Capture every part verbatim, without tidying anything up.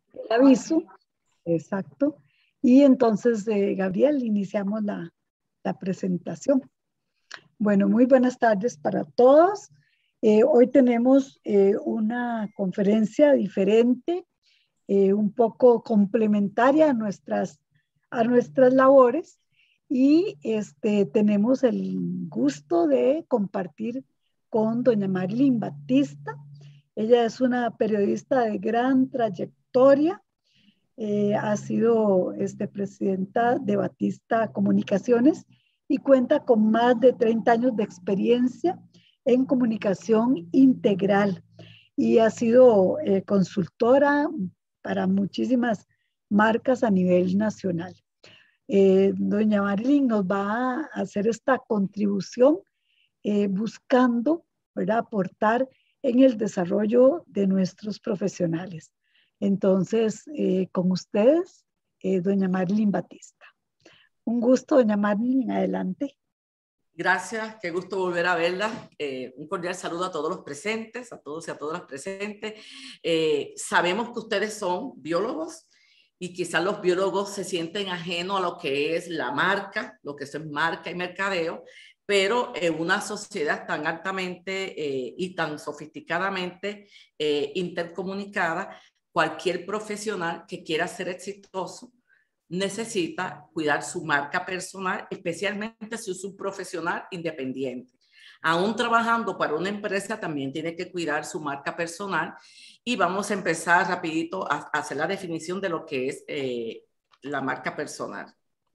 el aviso, exacto. Y entonces, eh, Gabriel, iniciamos la, la presentación. Bueno, muy buenas tardes para todos. Eh, hoy tenemos eh, una conferencia diferente, eh, un poco complementaria a nuestras, a nuestras labores, y este, tenemos el gusto de compartir con doña Marilyn Batista. Ella es una periodista de gran trayectoria. Eh, ha sido este, presidenta de Batista Comunicaciones y cuenta con más de treinta años de experiencia en comunicación integral, y ha sido eh, consultora para muchísimas marcas a nivel nacional. Eh, doña Marilyn nos va a hacer esta contribución eh, buscando, ¿verdad?, aportar en el desarrollo de nuestros profesionales. Entonces, eh, con ustedes, eh, doña Marilyn Batista. Un gusto, doña Marilyn, adelante. Gracias, qué gusto volver a verla. Eh, un cordial saludo a todos los presentes, a todos y a todas las presentes. Eh, sabemos que ustedes son biólogos y quizás los biólogos se sienten ajenos a lo que es la marca, lo que es marca y mercadeo, pero en una sociedad tan altamente eh, y tan sofisticadamente eh, intercomunicada, cualquier profesional que quiera ser exitoso necesita cuidar su marca personal, especialmente si es un profesional independiente. Aún trabajando para una empresa, también tiene que cuidar su marca personal. Y vamos a empezar rapidito a, a hacer la definición de lo que es eh, la marca personal.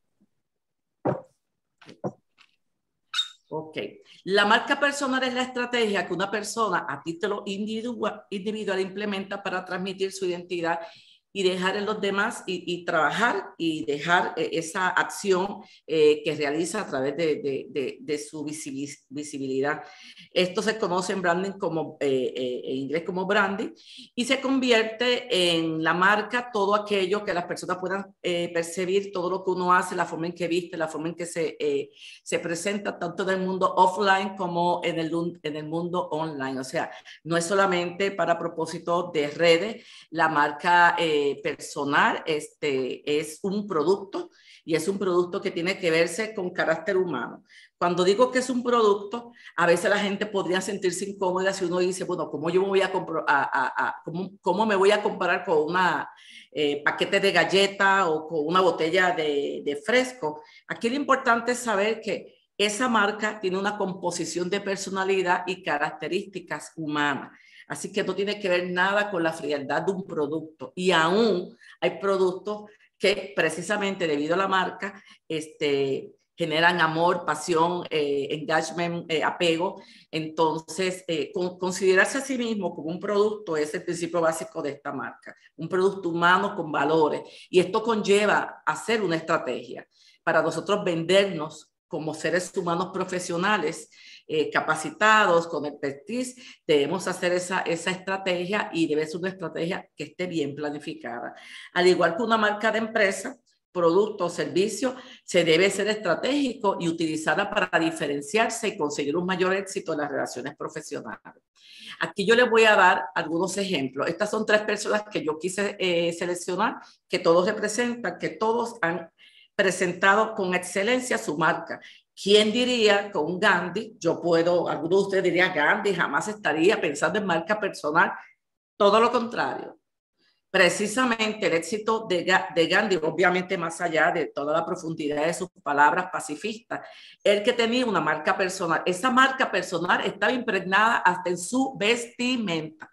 Ok. La marca personal es la estrategia que una persona a título individual, individual implementa para transmitir su identidad y dejar en los demás y, y trabajar y dejar eh, esa acción eh, que realiza a través de, de, de, de su visibilidad. Esto se conoce en branding como, eh, eh, en inglés como branding, y se convierte en la marca todo aquello que las personas puedan eh, percibir, todo lo que uno hace, la forma en que viste, la forma en que se, eh, se presenta, tanto en el mundo offline como en el, en el mundo online. O sea, no es solamente para propósito de redes, la marca eh, personal este, es un producto, y es un producto que tiene que verse con carácter humano. Cuando digo que es un producto, a veces la gente podría sentirse incómoda si uno dice, bueno, ¿cómo yo me voy a, a, a, a cómo, cómo me voy a comparar con una eh, paquete de galleta o con una botella de, de fresco? Aquí lo importante es saber que esa marca tiene una composición de personalidad y características humanas. Así que no tiene que ver nada con la frialdad de un producto. Y aún hay productos que precisamente debido a la marca este, generan amor, pasión, eh, engagement, eh, apego. Entonces, eh, con, considerarse a sí mismo como un producto es el principio básico de esta marca. Un producto humano con valores. Y esto conlleva hacer una estrategia para nosotros vendernos como seres humanos profesionales, eh, capacitados, con expertise. Debemos hacer esa, esa estrategia, y debe ser una estrategia que esté bien planificada. Al igual que una marca de empresa, producto o servicio, se debe ser estratégico y utilizarla para diferenciarse y conseguir un mayor éxito en las relaciones profesionales. Aquí yo les voy a dar algunos ejemplos. Estas son tres personas que yo quise eh, seleccionar, que todos representan, que todos han presentado con excelencia su marca. ¿Quién diría que un Gandhi, yo puedo, algunos de ustedes dirían Gandhi, jamás estaría pensando en marca personal? Todo lo contrario. Precisamente el éxito de, de Gandhi, obviamente más allá de toda la profundidad de sus palabras pacifistas, el que tenía una marca personal. Esa marca personal estaba impregnada hasta en su vestimenta.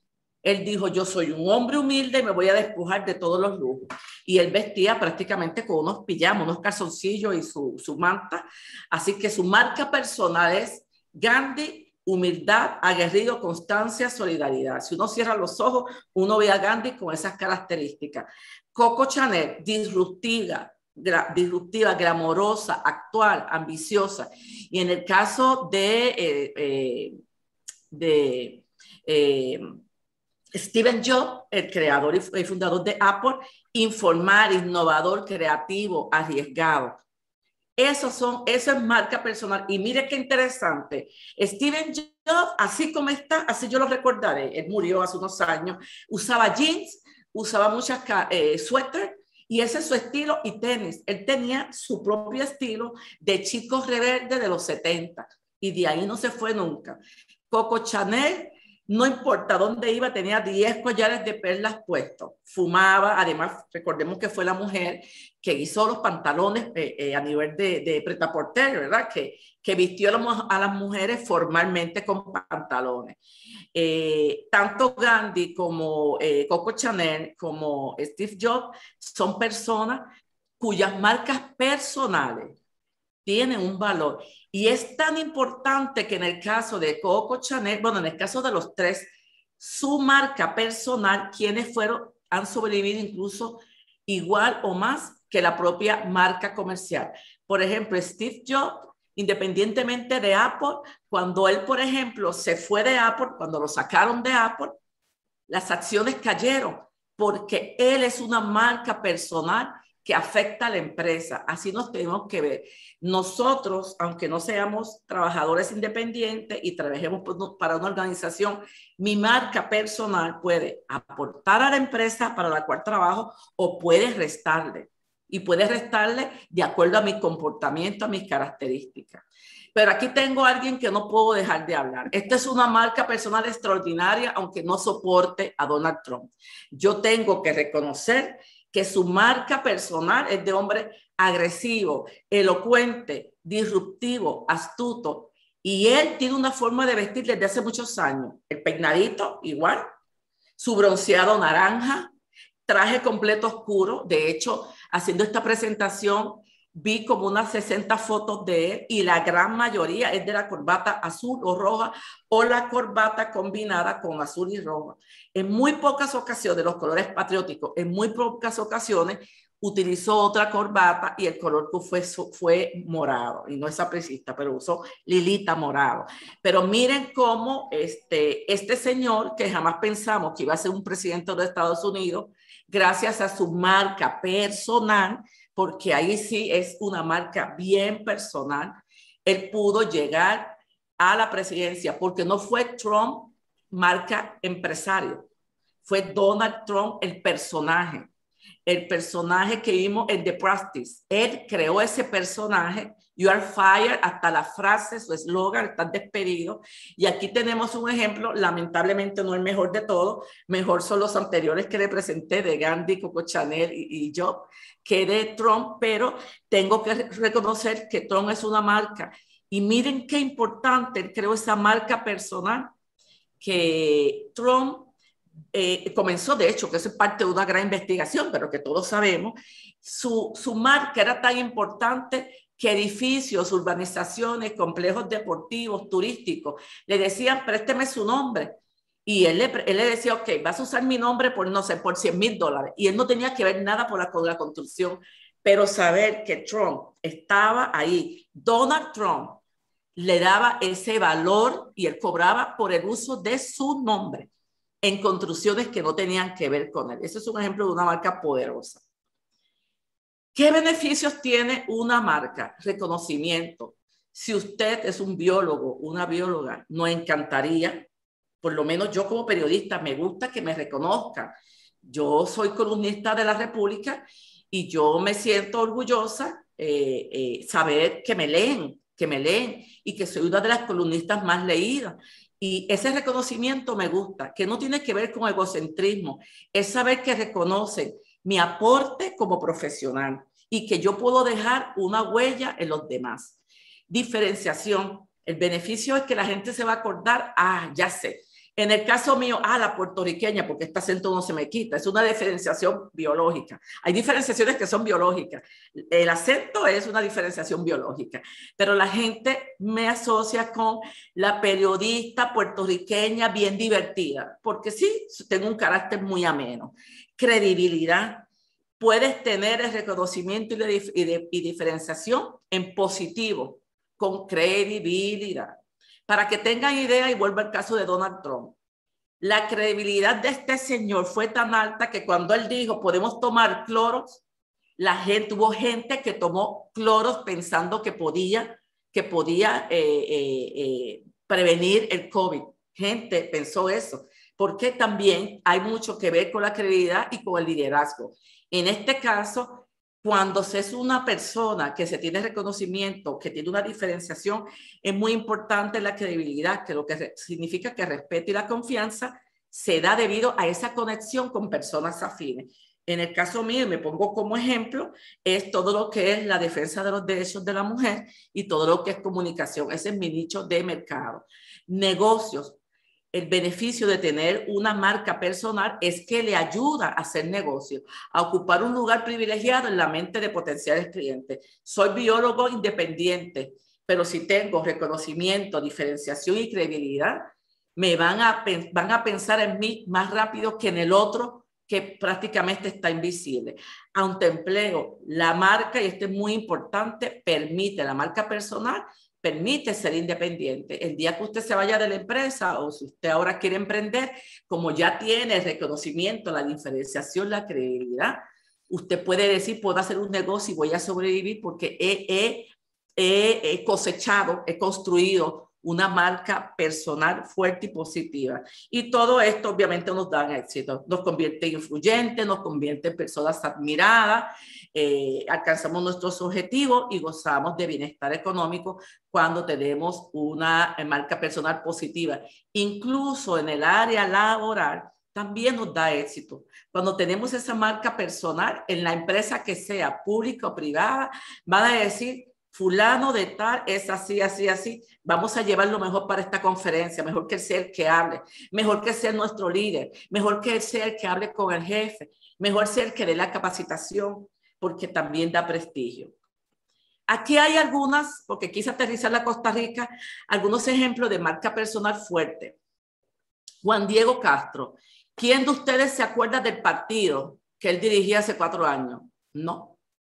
Él dijo, yo soy un hombre humilde y me voy a despojar de todos los lujos. Y él vestía prácticamente con unos pijamas, unos calzoncillos y su, su manta. Así que su marca personal es Gandhi, humildad, aguerrido, constancia, solidaridad. Si uno cierra los ojos, uno ve a Gandhi con esas características. Coco Chanel, disruptiva, gra, disruptiva, glamorosa, actual, ambiciosa. Y en el caso de... Eh, eh, de eh, Steve Jobs, el creador y fundador de Apple, informal, innovador, creativo, arriesgado. Esos son, eso es marca personal. Y mire qué interesante. Steve Jobs, así como está, así yo lo recordaré. Él murió hace unos años. Usaba jeans, usaba muchas eh, suéter y ese es su estilo y tenis. Él tenía su propio estilo de chico rebelde de los setenta y de ahí no se fue nunca. Coco Chanel, no importa dónde iba, tenía diez collares de perlas puestos, fumaba, además recordemos que fue la mujer que hizo los pantalones eh, eh, a nivel de, de prêt-à-porter, ¿verdad? Que, que vistió a, la, a las mujeres formalmente con pantalones. Eh, tanto Gandhi como eh, Coco Chanel como Steve Jobs son personas cuyas marcas personales tienen un valor. Y es tan importante que en el caso de Coco Chanel, bueno, en el caso de los tres, su marca personal, quienes fueron, han sobrevivido incluso igual o más que la propia marca comercial. Por ejemplo, Steve Jobs, independientemente de Apple, cuando él, por ejemplo, se fue de Apple, cuando lo sacaron de Apple, las acciones cayeron porque él es una marca personal que afecta a la empresa. Así nos tenemos que ver. Nosotros, aunque no seamos trabajadores independientes y trabajemos para una organización, mi marca personal puede aportar a la empresa para la cual trabajo o puede restarle. Y puede restarle de acuerdo a mi comportamiento, a mis características. Pero aquí tengo a alguien que no puedo dejar de hablar. Esta es una marca personal extraordinaria, aunque no soporte a Donald Trump. Yo tengo que reconocer que su marca personal es de hombre agresivo, elocuente, disruptivo, astuto. Y él tiene una forma de vestir desde hace muchos años. El peinadito, igual. Su bronceado naranja. Traje completo oscuro. De hecho, haciendo esta presentación, vi como unas sesenta fotos de él y la gran mayoría es de la corbata azul o roja o la corbata combinada con azul y roja. En muy pocas ocasiones, los colores patrióticos, en muy pocas ocasiones utilizó otra corbata y el color que fue, fue morado. Y no es sapricista, pero usó lilita morado. Pero miren cómo este, este señor, que jamás pensamos que iba a ser un presidente de Estados Unidos, gracias a su marca personal, porque ahí sí es una marca bien personal, él pudo llegar a la presidencia, porque no fue Trump marca empresario, fue Donald Trump el personaje, el personaje que vimos en The Practice. Él creó ese personaje, you are fired, hasta la frase, su eslogan, estás despedido. Y aquí tenemos un ejemplo, lamentablemente no el mejor de todos, mejor son los anteriores que le presenté de Gandhi, Coco Chanel y, y Jobs, que de Trump, pero tengo que reconocer que Trump es una marca. Y miren qué importante, él creó esa marca personal que Trump Eh, comenzó, de hecho, que eso es parte de una gran investigación, pero que todos sabemos, su, su marca era tan importante que edificios, urbanizaciones, complejos deportivos, turísticos, le decían, présteme su nombre. Y él le, él le decía, ok, vas a usar mi nombre por, no sé, por cien mil dólares. Y él no tenía que ver nada por la, con la construcción, pero saber que Trump estaba ahí, Donald Trump le daba ese valor y él cobraba por el uso de su nombre en construcciones que no tenían que ver con él. Ese es un ejemplo de una marca poderosa. ¿Qué beneficios tiene una marca? Reconocimiento. Si usted es un biólogo, una bióloga, nos encantaría, por lo menos yo como periodista, me gusta que me reconozcan. Yo soy columnista de la República y yo me siento orgullosa eh, eh, saber que me leen, que me leen y que soy una de las columnistas más leídas. Y ese reconocimiento me gusta, que no tiene que ver con egocentrismo, es saber que reconocen mi aporte como profesional y que yo puedo dejar una huella en los demás. Diferenciación. El beneficio es que la gente se va a acordar, ah, ya sé. En el caso mío, ah, la puertorriqueña, porque este acento no se me quita, es una diferenciación biológica. Hay diferenciaciones que son biológicas. El acento es una diferenciación biológica, pero la gente me asocia con la periodista puertorriqueña bien divertida, porque sí, tengo un carácter muy ameno. Credibilidad. Puedes tener el reconocimiento y, de, y, de, y diferenciación en positivo, con credibilidad. Para que tengan idea, y vuelvo al caso de Donald Trump, la credibilidad de este señor fue tan alta que cuando él dijo podemos tomar cloros, la gente, hubo gente que tomó cloros pensando que podía, que podía eh, eh, eh, prevenir el COVID. Gente pensó eso. porque también hay mucho que ver con la credibilidad y con el liderazgo. En este caso, cuando se es una persona que se tiene reconocimiento, que tiene una diferenciación, es muy importante la credibilidad, que lo que significa que el respeto y la confianza se da debido a esa conexión con personas afines. En el caso mío, y me pongo como ejemplo, es todo lo que es la defensa de los derechos de la mujer y todo lo que es comunicación. Ese es mi nicho de mercado. Negocios. El beneficio de tener una marca personal es que le ayuda a hacer negocio, a ocupar un lugar privilegiado en la mente de potenciales clientes. Soy biólogo independiente, pero si tengo reconocimiento, diferenciación y credibilidad, me van a, van a pensar en mí más rápido que en el otro, que prácticamente está invisible. Autoempleo, la marca, y esto es muy importante, permite, la marca personal permite ser independiente. El día que usted se vaya de la empresa o si usted ahora quiere emprender, como ya tiene el reconocimiento, la diferenciación, la credibilidad, usted puede decir, puedo hacer un negocio y voy a sobrevivir porque he, he, he, he cosechado, he construido una marca personal fuerte y positiva. Y todo esto obviamente nos da éxito, nos convierte en influyentes, nos convierte en personas admiradas, eh, alcanzamos nuestros objetivos y gozamos de bienestar económico cuando tenemos una marca personal positiva. Incluso en el área laboral también nos da éxito. Cuando tenemos esa marca personal en la empresa que sea, pública o privada, van a decir, fulano de tal es así, así, así, vamos a llevar lo mejor para esta conferencia, mejor que él sea el que hable, mejor que sea nuestro líder, mejor que él sea el que hable con el jefe, mejor sea el que dé la capacitación, porque también da prestigio. Aquí hay algunas, porque quise aterrizar la Costa Rica, algunos ejemplos de marca personal fuerte. Juan Diego Castro. ¿Quién de ustedes se acuerda del partido que él dirigía hace cuatro años? No.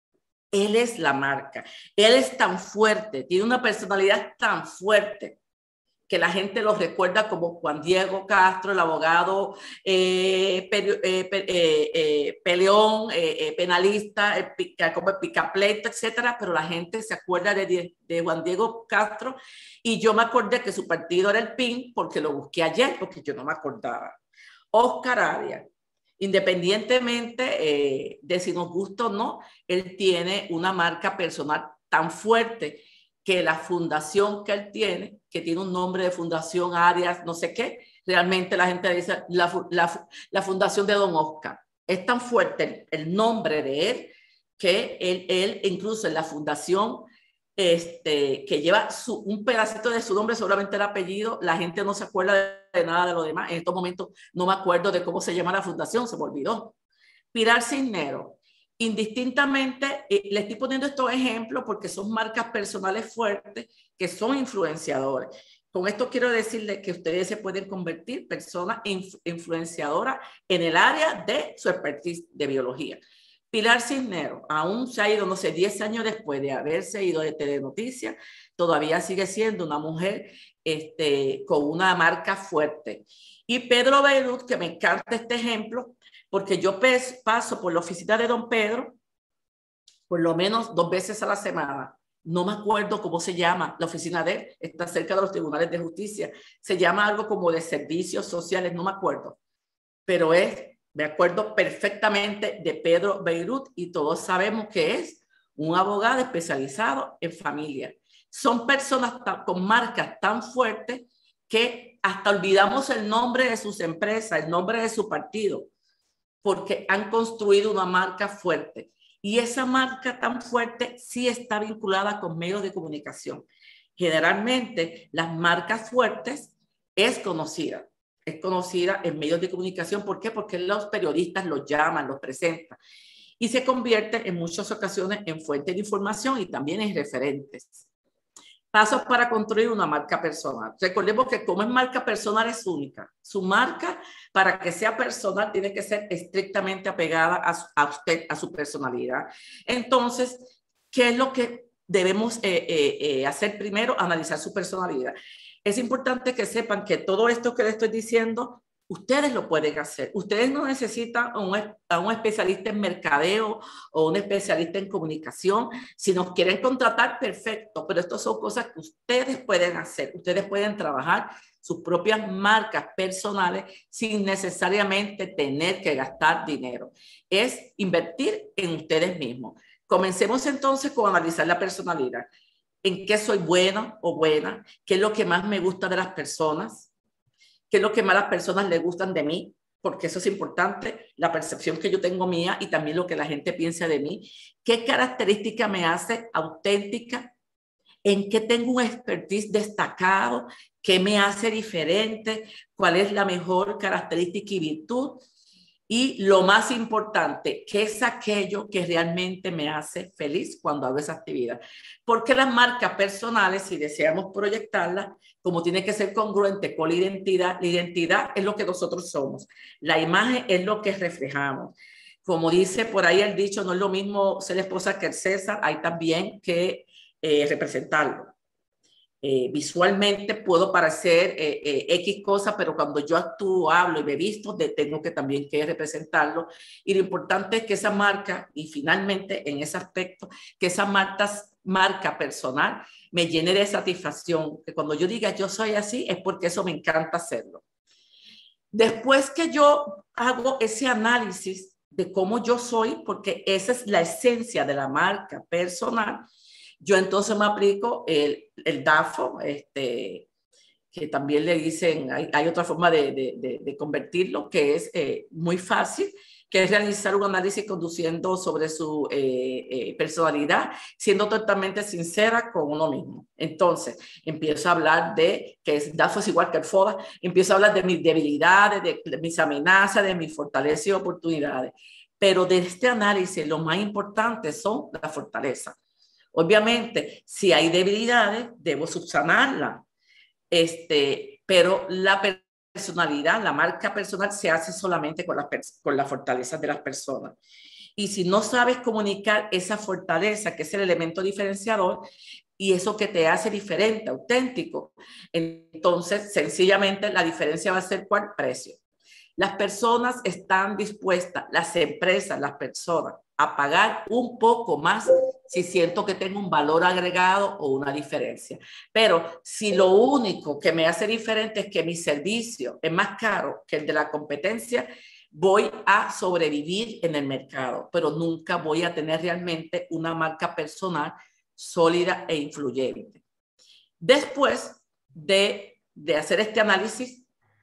Él es la marca. Él es tan fuerte, tiene una personalidad tan fuerte que la gente lo recuerda como Juan Diego Castro, el abogado eh, pe, eh, pe, eh, eh, peleón, eh, eh, penalista, el pica, como el picapleito, etcétera, pero la gente se acuerda de, de Juan Diego Castro y yo me acordé que su partido era el P I N porque lo busqué ayer, porque yo no me acordaba. Oscar Arias. Independientemente eh, de si nos gusta o no, él tiene una marca personal tan fuerte que la fundación que él tiene, que tiene un nombre de Fundación Arias, no sé qué, realmente la gente dice la, la, la fundación de Don Oscar. Es tan fuerte el, el nombre de él que él, él incluso en la fundación este, que lleva su, un pedacito de su nombre, solamente el apellido, la gente no se acuerda de, de nada de lo demás. En estos momentos no me acuerdo de cómo se llama la fundación, se me olvidó. Pilar Cisneros, indistintamente, eh, le estoy poniendo estos ejemplos porque son marcas personales fuertes que son influenciadores. Con esto quiero decirles que ustedes se pueden convertir personas inf influenciadoras en el área de su expertise de biología. Pilar Cisneros, aún se ha ido, no sé, diez años después de haberse ido de Telenoticias, todavía sigue siendo una mujer este, con una marca fuerte. Y Pedro Beirut, que me encanta este ejemplo, porque yo paso por la oficina de don Pedro por lo menos dos veces a la semana. No me acuerdo cómo se llama la oficina de él, está cerca de los tribunales de justicia. Se llama algo como de servicios sociales, no me acuerdo. Pero es... Me acuerdo perfectamente de Pedro Beirut y todos sabemos que es un abogado especializado en familia. Son personas con marcas tan fuertes que hasta olvidamos el nombre de sus empresas, el nombre de su partido, porque han construido una marca fuerte. Y esa marca tan fuerte sí está vinculada con medios de comunicación. Generalmente las marcas fuertes es conocida. Es conocida en medios de comunicación. ¿Por qué? Porque los periodistas los llaman, los presentan. Y se convierte en muchas ocasiones en fuente de información y también en referentes. Pasos para construir una marca personal. Recordemos que como es marca personal es única. Su marca, para que sea personal, tiene que ser estrictamente apegada a, a usted, a su personalidad. Entonces, ¿qué es lo que debemos eh, eh, eh, hacer primero? Analizar su personalidad. Es importante que sepan que todo esto que les estoy diciendo, Ustedes lo pueden hacer. Ustedes no necesitan a un, a un especialista en mercadeo o un especialista en comunicación. Si nos quieren contratar, perfecto, pero estas son cosas que ustedes pueden hacer. Ustedes pueden trabajar sus propias marcas personales sin necesariamente tener que gastar dinero. Es invertir en ustedes mismos. Comencemos entonces con analizar la personalidad. ¿En qué soy bueno o buena? ¿Qué es lo que más me gusta de las personas? ¿Qué es lo que más las personas les gustan de mí? Porque eso es importante, la percepción que yo tengo mía y también lo que la gente piensa de mí. ¿Qué característica me hace auténtica? ¿En qué tengo un expertise destacado? ¿Qué me hace diferente? ¿Cuál es la mejor característica y virtud? Y lo más importante, ¿qué es aquello que realmente me hace feliz cuando hago esa actividad? Porque las marcas personales, si deseamos proyectarlas, como tiene que ser congruente con la identidad, la identidad es lo que nosotros somos. La imagen es lo que reflejamos. Como dice por ahí el dicho, no es lo mismo ser esposa que el César, hay también que eh, representarlo. Eh, visualmente puedo parecer eh, eh, X cosa, pero cuando yo actúo, hablo y me visto, de, tengo que también que representarlo. Y lo importante es que esa marca, y finalmente en ese aspecto, que esa marca, marca personal me llene de satisfacción. Que cuando yo diga yo soy así, es porque eso me encanta hacerlo. Después que yo hago ese análisis de cómo yo soy, porque esa es la esencia de la marca personal, yo entonces me aplico el, el D A F O, este, que también le dicen, hay, hay otra forma de, de, de, de convertirlo, que es eh, muy fácil, que es realizar un análisis conduciendo sobre su eh, eh, personalidad, siendo totalmente sincera con uno mismo. Entonces, empiezo a hablar de, que es, D A F O es igual que el FODA, empiezo a hablar de mis debilidades, de, de mis amenazas, de mis fortalezas y oportunidades. Pero de este análisis, lo más importante son las fortalezas. Obviamente, si hay debilidades, debo subsanarla. Este, pero la personalidad, la marca personal se hace solamente con, la, con las fortalezas de las personas. Y si no sabes comunicar esa fortaleza, que es el elemento diferenciador, y eso que te hace diferente, auténtico, entonces sencillamente la diferencia va a ser ¿cuál? Precio. Las personas están dispuestas, las empresas, las personas, a pagar un poco más si siento que tengo un valor agregado o una diferencia. Pero si lo único que me hace diferente es que mi servicio es más caro que el de la competencia, voy a sobrevivir en el mercado, pero nunca voy a tener realmente una marca personal sólida e influyente. Después de, de hacer este análisis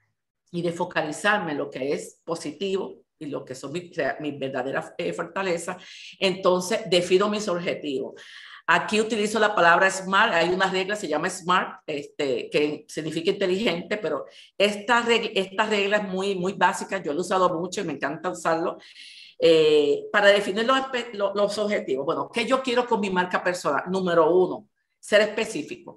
y de focalizarme en lo que es positivo y lo que son mis, mis verdaderas eh, fortalezas, entonces defino mis objetivos. Aquí utilizo la palabra SMART, hay una regla, se llama SMART, este, que significa inteligente, pero esta regla, esta regla es muy, muy básica, yo lo he usado mucho y me encanta usarlo, eh, para definir los, los, los objetivos. Bueno, ¿qué yo quiero con mi marca personal? Número uno, ser específico.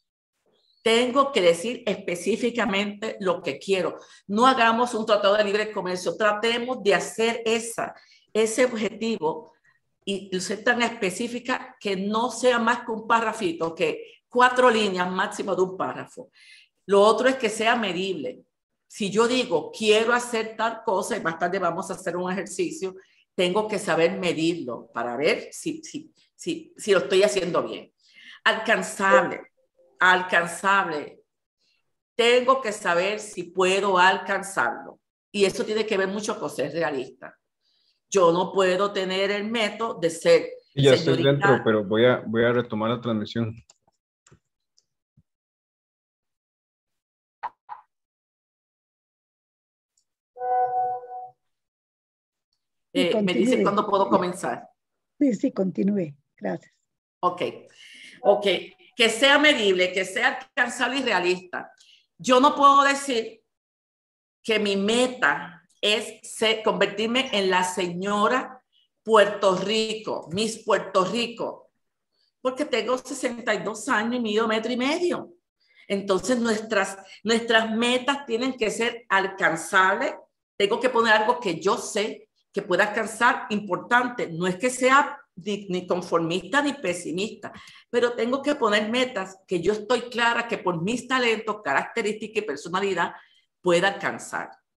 Tengo que decir específicamente lo que quiero. No hagamos un tratado de libre comercio. Tratemos de hacer esa, ese objetivo y, y ser tan específica que no sea más que un párrafito, que cuatro líneas máximo de un párrafo. Lo otro es que sea medible. Si yo digo, quiero hacer tal cosa y más tarde vamos a hacer un ejercicio, tengo que saber medirlo para ver si, si, si, si lo estoy haciendo bien. Alcanzable. Alcanzable. Tengo que saber si puedo alcanzarlo. Y eso tiene que ver mucho con ser realista. Yo no puedo tener el método de ser... Ya estoy dentro, pero voy a, voy a retomar la transmisión. Eh, sí, me dice cuándo puedo comenzar. Sí, sí, continúe. Gracias. Ok. Ok. Que sea medible, que sea alcanzable y realista. Yo no puedo decir que mi meta es ser, convertirme en la señora Puerto Rico, Miss Puerto Rico, porque tengo sesenta y dos años y mido metro y medio. Entonces nuestras, nuestras metas tienen que ser alcanzables. Tengo que poner algo que yo sé que pueda alcanzar, importante. No es que sea Ni, ni conformista ni pesimista, pero tengo que poner metas que yo estoy clara que por mis talentos, características y personalidad pueda alcanzar.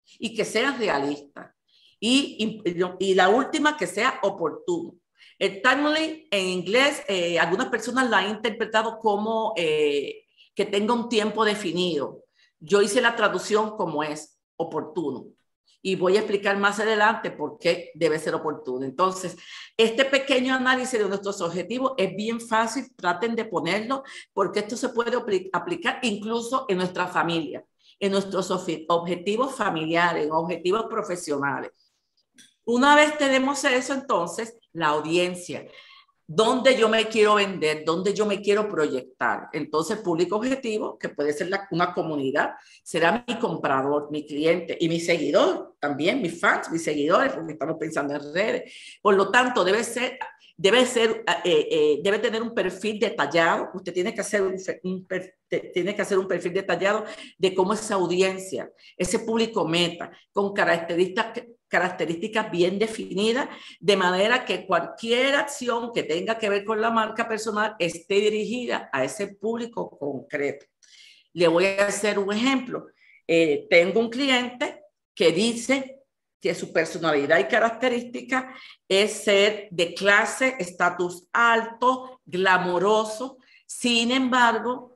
y que sea realista. Y, y, y la última, que sea oportuno. El timely en inglés, eh, algunas personas la han interpretado como eh, que tenga un tiempo definido. Yo hice la traducción como es oportuno. Y voy a explicar más adelante por qué debe ser oportuno. Entonces, este pequeño análisis de nuestros objetivos es bien fácil. Traten de ponerlo porque esto se puede aplicar incluso en nuestra familia, en nuestros objetivos familiares, en objetivos profesionales. Una vez tenemos eso, entonces, la audiencia. ¿Dónde yo me quiero vender? ¿Dónde yo me quiero proyectar? Entonces, público objetivo, que puede ser la, una comunidad, será mi comprador, mi cliente y mi seguidor, también mis fans, mis seguidores, porque estamos pensando en redes. Por lo tanto, debe ser, debe ser, eh, eh, debe tener un perfil detallado. Usted tiene que hacer un, un, tiene que hacer un perfil detallado de cómo es esa audiencia, ese público meta, con características características bien definidas, de manera que cualquier acción que tenga que ver con la marca personal esté dirigida a ese público concreto. Le voy a hacer un ejemplo. Eh, tengo un cliente que dice que su personalidad y característica es ser de clase, estatus alto, glamoroso. Sin embargo,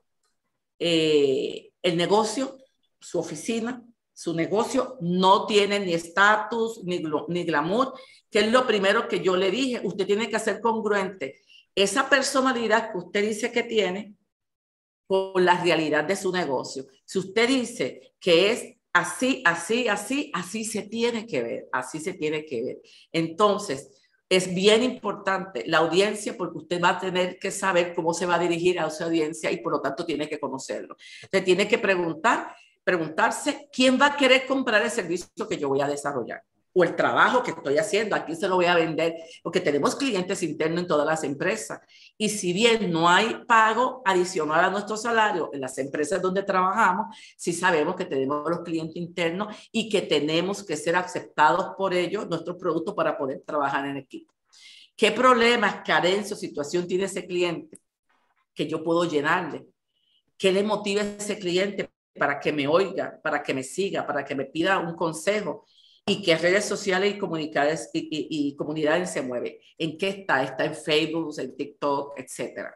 eh, el negocio, su oficina, su negocio no tiene ni estatus ni, ni glamour, que es lo primero que yo le dije. Usted tiene que ser congruente esa personalidad que usted dice que tiene con la realidad de su negocio. Si usted dice que es así, así, así, así se tiene que ver, así se tiene que ver. Entonces, es bien importante la audiencia porque usted va a tener que saber cómo se va a dirigir a esa audiencia y por lo tanto tiene que conocerlo. Usted tiene que preguntar preguntarse quién va a querer comprar el servicio que yo voy a desarrollar o el trabajo que estoy haciendo, a quién se lo voy a vender, porque tenemos clientes internos en todas las empresas. Y si bien no hay pago adicional a nuestro salario en las empresas donde trabajamos, sí sabemos que tenemos los clientes internos y que tenemos que ser aceptados por ellos, nuestros productos, para poder trabajar en equipo. ¿Qué problemas, carencias o situación tiene ese cliente que yo puedo llenarle? ¿Qué le motiva a ese cliente para que me oiga, para que me siga, para que me pida un consejo? ¿Y qué redes sociales y comunidades, y, y, y comunidades se mueve? ¿En qué está? Está en Facebook, en TikTok, etcétera.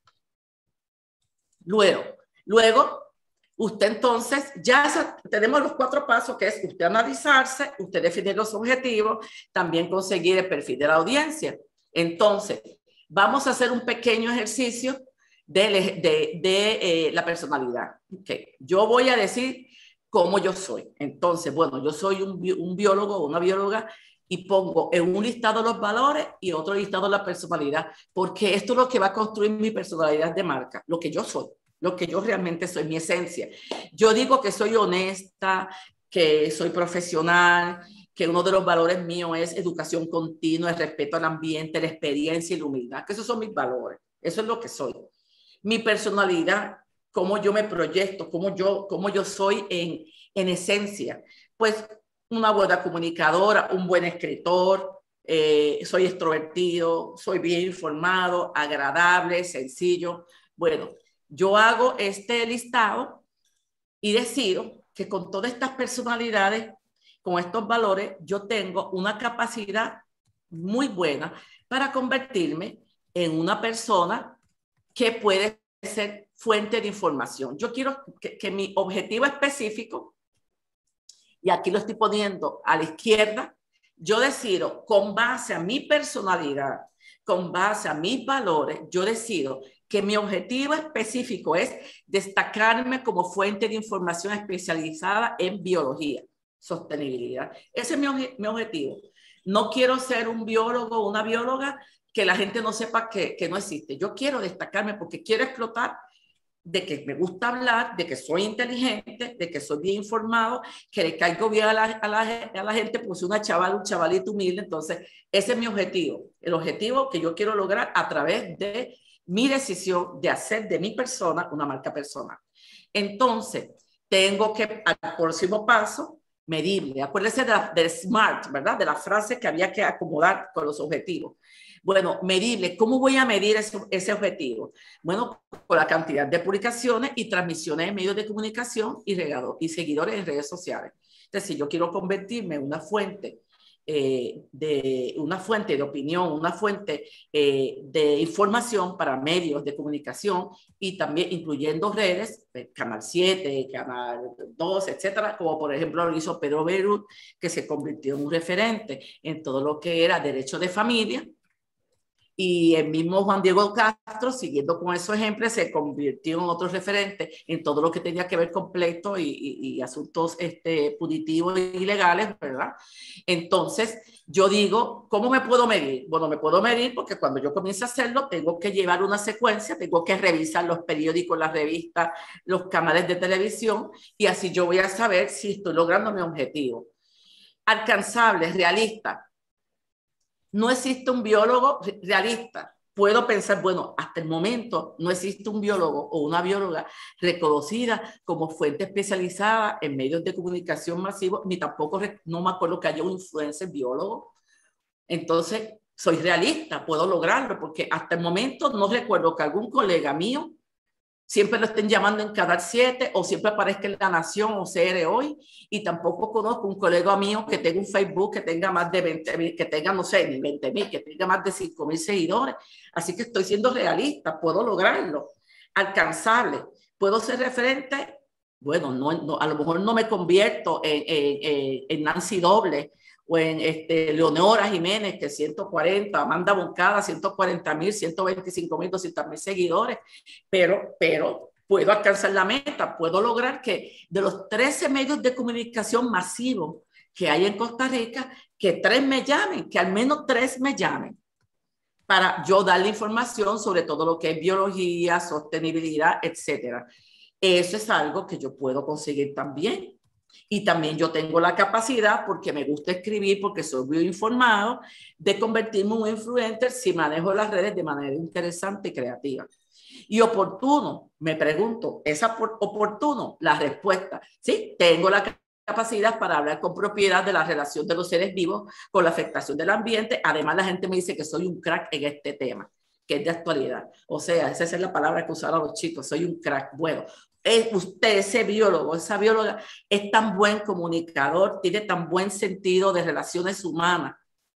Luego, luego, usted entonces, ya tenemos los cuatro pasos, que es usted analizarse, usted definir los objetivos, también conseguir el perfil de la audiencia. Entonces, vamos a hacer un pequeño ejercicio de, de, de eh, la personalidad. Okay. Yo voy a decir cómo yo soy. Entonces, bueno, yo soy un, un biólogo o una bióloga y pongo en un listado los valores y otro listado la personalidad, porque esto es lo que va a construir mi personalidad de marca, lo que yo soy, lo que yo realmente soy, mi esencia. Yo digo que soy honesta, que soy profesional, que uno de los valores míos es educación continua, el respeto al ambiente, la experiencia y la humildad, que esos son mis valores, eso es lo que soy. Mi personalidad, cómo yo me proyecto, cómo yo, cómo yo soy en, en esencia. Pues una buena comunicadora, un buen escritor, eh, soy extrovertido, soy bien informado, agradable, sencillo. Bueno, yo hago este listado y decido que con todas estas personalidades, con estos valores, yo tengo una capacidad muy buena para convertirme en una persona que puede ser fuente de información. Yo quiero que, que mi objetivo específico, y aquí lo estoy poniendo a la izquierda, yo decido con base a mi personalidad, con base a mis valores, yo decido que mi objetivo específico es destacarme como fuente de información especializada en biología, sostenibilidad. Ese es mi, obje, mi objetivo. No quiero ser un biólogo o una bióloga que la gente no sepa que, que no existe. Yo quiero destacarme porque quiero explotar de que me gusta hablar, de que soy inteligente, de que soy bien informado, que le caigo bien a la, a la, a la gente, pues una chaval, un chavalito humilde. Entonces, ese es mi objetivo. El objetivo que yo quiero lograr a través de mi decisión de hacer de mi persona una marca personal. Entonces, tengo que, al próximo paso, medible. Acuérdense de la, del SMART, ¿verdad? De la frase que había que acomodar con los objetivos. Bueno, medible. ¿Cómo voy a medir ese, ese objetivo? Bueno, con la cantidad de publicaciones y transmisiones en medios de comunicación y, regado, y seguidores en redes sociales. Entonces, si yo quiero convertirme en una fuente eh, de una fuente de opinión, una fuente eh, de información para medios de comunicación y también incluyendo redes, Canal siete, Canal dos, etcétera, como por ejemplo lo hizo Pedro Beirut, que se convirtió en un referente en todo lo que era derecho de familia. Y el mismo Juan Diego Castro, siguiendo con esos ejemplos, se convirtió en otro referente en todo lo que tenía que ver con pleitos y, y, y asuntos este, punitivos y legales, ¿verdad? Entonces, yo digo, ¿cómo me puedo medir? Bueno, me puedo medir porque cuando yo comienzo a hacerlo, tengo que llevar una secuencia, tengo que revisar los periódicos, las revistas, los canales de televisión, y así yo voy a saber si estoy logrando mi objetivo. Alcanzable, realista. No existe un biólogo realista. Puedo pensar, bueno, hasta el momento no existe un biólogo o una bióloga reconocida como fuente especializada en medios de comunicación masivos, ni tampoco, no me acuerdo que haya un influencer biólogo. Entonces, soy realista, puedo lograrlo, porque hasta el momento no recuerdo que algún colega mío siempre lo estén llamando en Canal siete o siempre aparezca en La Nación o C R Hoy, y tampoco conozco un colega mío que tenga un Facebook que tenga más de veinte mil, que tenga, no sé, ni veinte mil, que tenga más de cinco mil seguidores. Así que estoy siendo realista, puedo lograrlo. Alcanzable, puedo ser referente. Bueno, no, no, a lo mejor no me convierto en, en, en Nancy Doble o en este, Leonora Jiménez, que ciento cuarenta, Amanda Moncada, ciento cuarenta mil, ciento veinticinco mil, doscientos mil seguidores, pero, pero puedo alcanzar la meta, puedo lograr que de los trece medios de comunicación masivos que hay en Costa Rica, que tres me llamen, que al menos tres me llamen, para yo darle información sobre todo lo que es biología, sostenibilidad, etcétera. Eso es algo que yo puedo conseguir también. Y también yo tengo la capacidad, porque me gusta escribir, porque soy muy informado, de convertirme en un influencer si manejo las redes de manera interesante y creativa. Y oportuno, me pregunto, ¿es oportuno? La respuesta, sí, tengo la capacidad para hablar con propiedad de la relación de los seres vivos con la afectación del ambiente. Además, la gente me dice que soy un crack en este tema, que es de actualidad. O sea, esa es la palabra que usaron los chicos, soy un crack. Bueno, es usted, ese biólogo, esa bióloga, es tan buen comunicador, tiene tan buen sentido de relaciones humanas,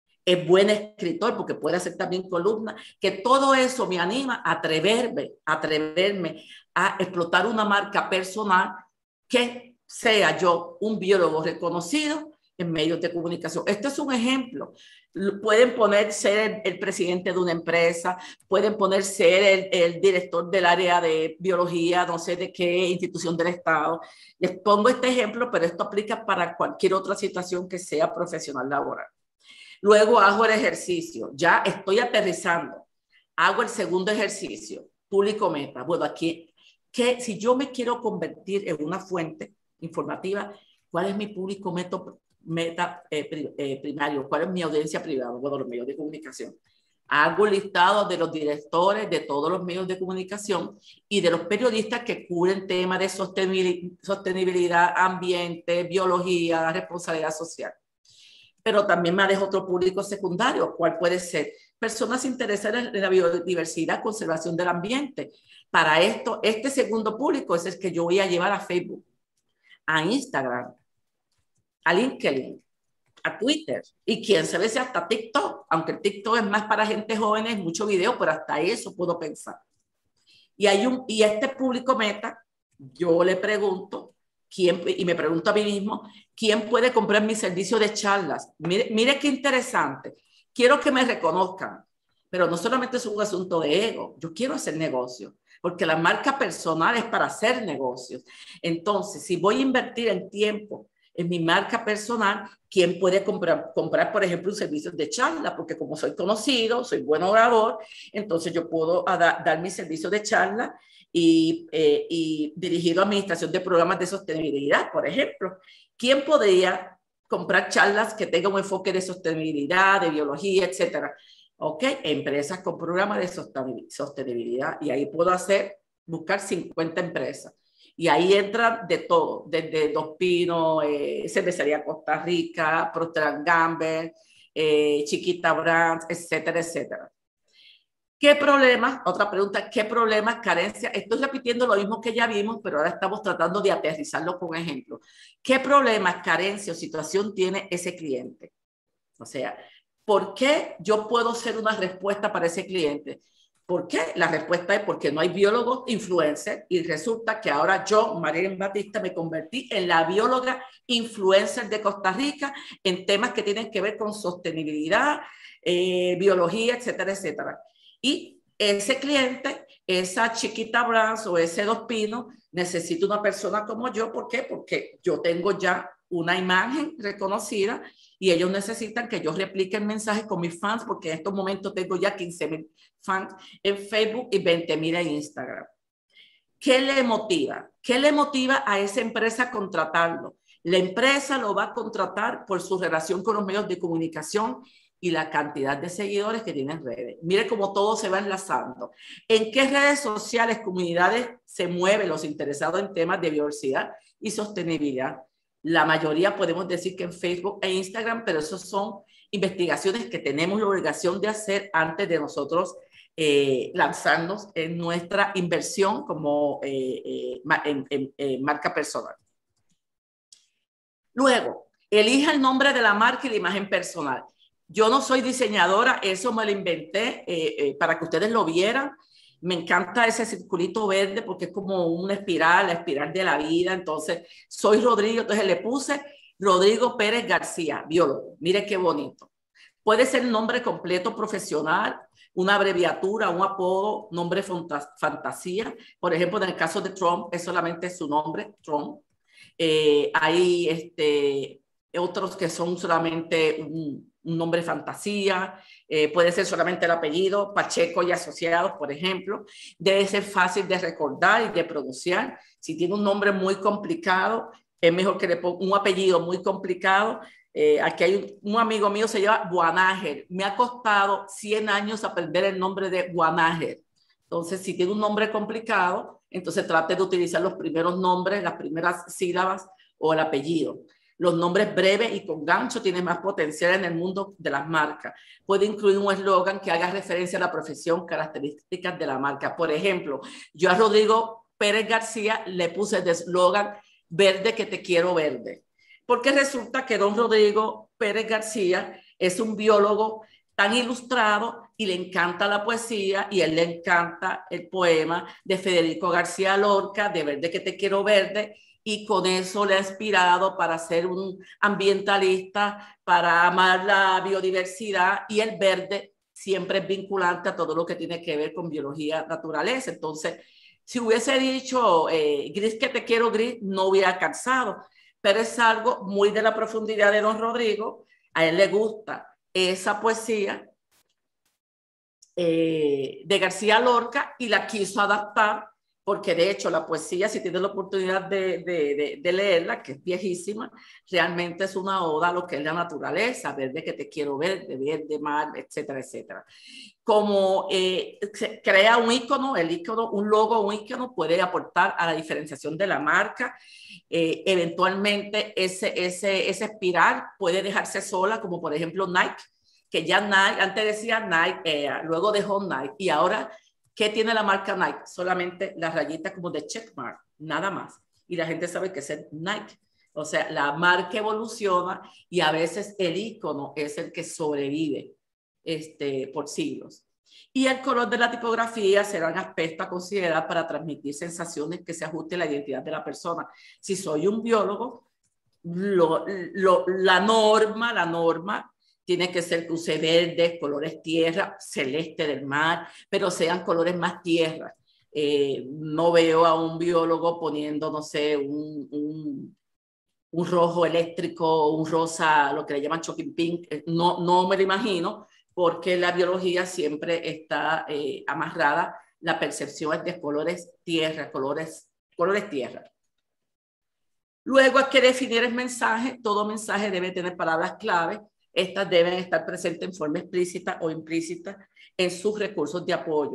es buen escritor porque puede hacer también columnas, que todo eso me anima a atreverme, a atreverme a explotar una marca personal que sea yo un biólogo reconocido en medios de comunicación. Este es un ejemplo. Pueden poner ser el, el presidente de una empresa, pueden poner ser el, el director del área de biología, no sé de qué institución del Estado. Les pongo este ejemplo, pero esto aplica para cualquier otra situación que sea profesional laboral. Luego hago el ejercicio, ya estoy aterrizando. Hago el segundo ejercicio, público meta. Bueno, aquí, que si yo me quiero convertir en una fuente informativa, ¿cuál es mi público meta? meta eh, eh, primario, cuál es mi audiencia privada, bueno, los medios de comunicación. Hago un listado de los directores de todos los medios de comunicación y de los periodistas que cubren temas de sostenibilidad, ambiente, biología, responsabilidad social. Pero también me dejo otro público secundario, ¿cuál puede ser? Personas interesadas en la biodiversidad, conservación del ambiente. Para esto, este segundo público es el que yo voy a llevar a Facebook, a Instagram, a LinkedIn, a Twitter, y quién sabe si hasta TikTok, aunque el TikTok es más para gente joven, es mucho video, pero hasta eso puedo pensar. Y, hay un, y este público meta, yo le pregunto, ¿quién, y me pregunto a mí mismo, ¿quién puede comprar mi servicio de charlas? Mire, mire qué interesante, quiero que me reconozcan, pero no solamente es un asunto de ego, yo quiero hacer negocio, porque la marca personal es para hacer negocios. Entonces, si voy a invertir en tiempo en mi marca personal, ¿quién puede comprar, comprar, por ejemplo, un servicio de charla? Porque como soy conocido, soy buen orador, entonces yo puedo dar, dar mi servicio de charla y, eh, y dirigido a administración de programas de sostenibilidad, por ejemplo. ¿Quién podría comprar charlas que tengan un enfoque de sostenibilidad, de biología, etcétera? ¿Ok? Empresas con programas de sostenibilidad. Y ahí puedo hacer, buscar cincuenta empresas. Y ahí entran de todo, desde Dos Pinos, eh, Cervecería Costa Rica, Procter and Gamble, eh, Chiquita Brands, etcétera, etcétera. ¿Qué problemas? Otra pregunta, ¿qué problemas, carencias? Estoy repitiendo lo mismo que ya vimos, pero ahora estamos tratando de aterrizarlo con ejemplos. ¿Qué problemas, carencias o situación tiene ese cliente? O sea, ¿por qué yo puedo ser una respuesta para ese cliente? ¿Por qué? La respuesta es porque no hay biólogos influencers y resulta que ahora yo, Marilyn Batista, me convertí en la bióloga influencer de Costa Rica en temas que tienen que ver con sostenibilidad, eh, biología, etcétera, etcétera. Y ese cliente, esa Chiquita Brands o ese Dos Pinos, necesita una persona como yo. ¿Por qué? Porque yo tengo ya una imagen reconocida y ellos necesitan que yo replique el mensaje con mis fans, porque en estos momentos tengo ya quince mil fans en Facebook y veinte mil en Instagram. ¿Qué le motiva? ¿Qué le motiva a esa empresa a contratarlo? La empresa lo va a contratar por su relación con los medios de comunicación y la cantidad de seguidores que tiene en redes. Mire cómo todo se va enlazando. ¿En qué redes sociales, comunidades se mueven los interesados en temas de diversidad y sostenibilidad? La mayoría podemos decir que en Facebook e Instagram, pero esos son investigaciones que tenemos la obligación de hacer antes de nosotros eh, lanzarnos en nuestra inversión como eh, eh, en, en, en marca personal. Luego, elija el nombre de la marca y la imagen personal. Yo no soy diseñadora, eso me lo inventé eh, eh, para que ustedes lo vieran. Me encanta ese circulito verde porque es como una espiral, la espiral de la vida. Entonces, soy Rodrigo, entonces le puse Rodrigo Pérez García, biólogo. Mire qué bonito. Puede ser nombre completo profesional, una abreviatura, un apodo, nombre fantasía. Por ejemplo, en el caso de Trump, es solamente su nombre, Trump. Eh, hay este, otros que son solamente un, un nombre fantasía, eh, puede ser solamente el apellido, Pacheco y Asociados, por ejemplo. Debe ser fácil de recordar y de pronunciar. Si tiene un nombre muy complicado, es mejor que le ponga un apellido muy complicado. Eh, aquí hay un, un amigo mío, se llama Guanáger. Me ha costado cien años aprender el nombre de Guanáger. Entonces, si tiene un nombre complicado, entonces trate de utilizar los primeros nombres, las primeras sílabas o el apellido. Los nombres breves y con gancho tienen más potencial en el mundo de las marcas. Puede incluir un eslogan que haga referencia a la profesión, características de la marca. Por ejemplo, yo a Rodrigo Pérez García le puse de eslogan verde que te quiero verde. Porque resulta que don Rodrigo Pérez García es un biólogo tan ilustrado y le encanta la poesía y a él le encanta el poema de Federico García Lorca, de Verde que te quiero verde, y con eso le ha inspirado para ser un ambientalista, para amar la biodiversidad, y el verde siempre es vinculante a todo lo que tiene que ver con biología, naturaleza. Entonces, si hubiese dicho eh, gris que te quiero gris, no hubiera calzado, pero es algo muy de la profundidad de don Rodrigo. A él le gusta esa poesía eh, de García Lorca y la quiso adaptar, porque de hecho la poesía, si tienes la oportunidad de, de, de, de leerla, que es viejísima, realmente es una oda a lo que es la naturaleza, verde que te quiero ver, de verde, mar, etcétera, etcétera. Como eh, se crea un icono, el icono, un logo, un icono puede aportar a la diferenciación de la marca. Eh, eventualmente ese, ese, ese espiral puede dejarse sola, como por ejemplo Nike, que ya Nike, antes decía Nike, eh, luego dejó Nike, y ahora, ¿qué tiene la marca Nike? Solamente las rayitas como de checkmark, nada más. Y la gente sabe que es el Nike. O sea, la marca evoluciona y a veces el icono es el que sobrevive este, por siglos. Y el color de la tipografía será un aspecto a considerar para transmitir sensaciones que se ajusten a la identidad de la persona. Si soy un biólogo, lo, lo, la norma, la norma tiene que ser que use verdes, colores tierra, celeste del mar, pero sean colores más tierra. Eh, no veo a un biólogo poniendo, no sé, un, un, un rojo eléctrico, un rosa, lo que le llaman shocking pink. No, no me lo imagino, porque la biología siempre está eh, amarrada, la percepción es de colores tierra, colores, colores tierra. Luego hay que definir el mensaje. Todo mensaje debe tener palabras clave. Estas deben estar presentes en forma explícita o implícita en sus recursos de apoyo.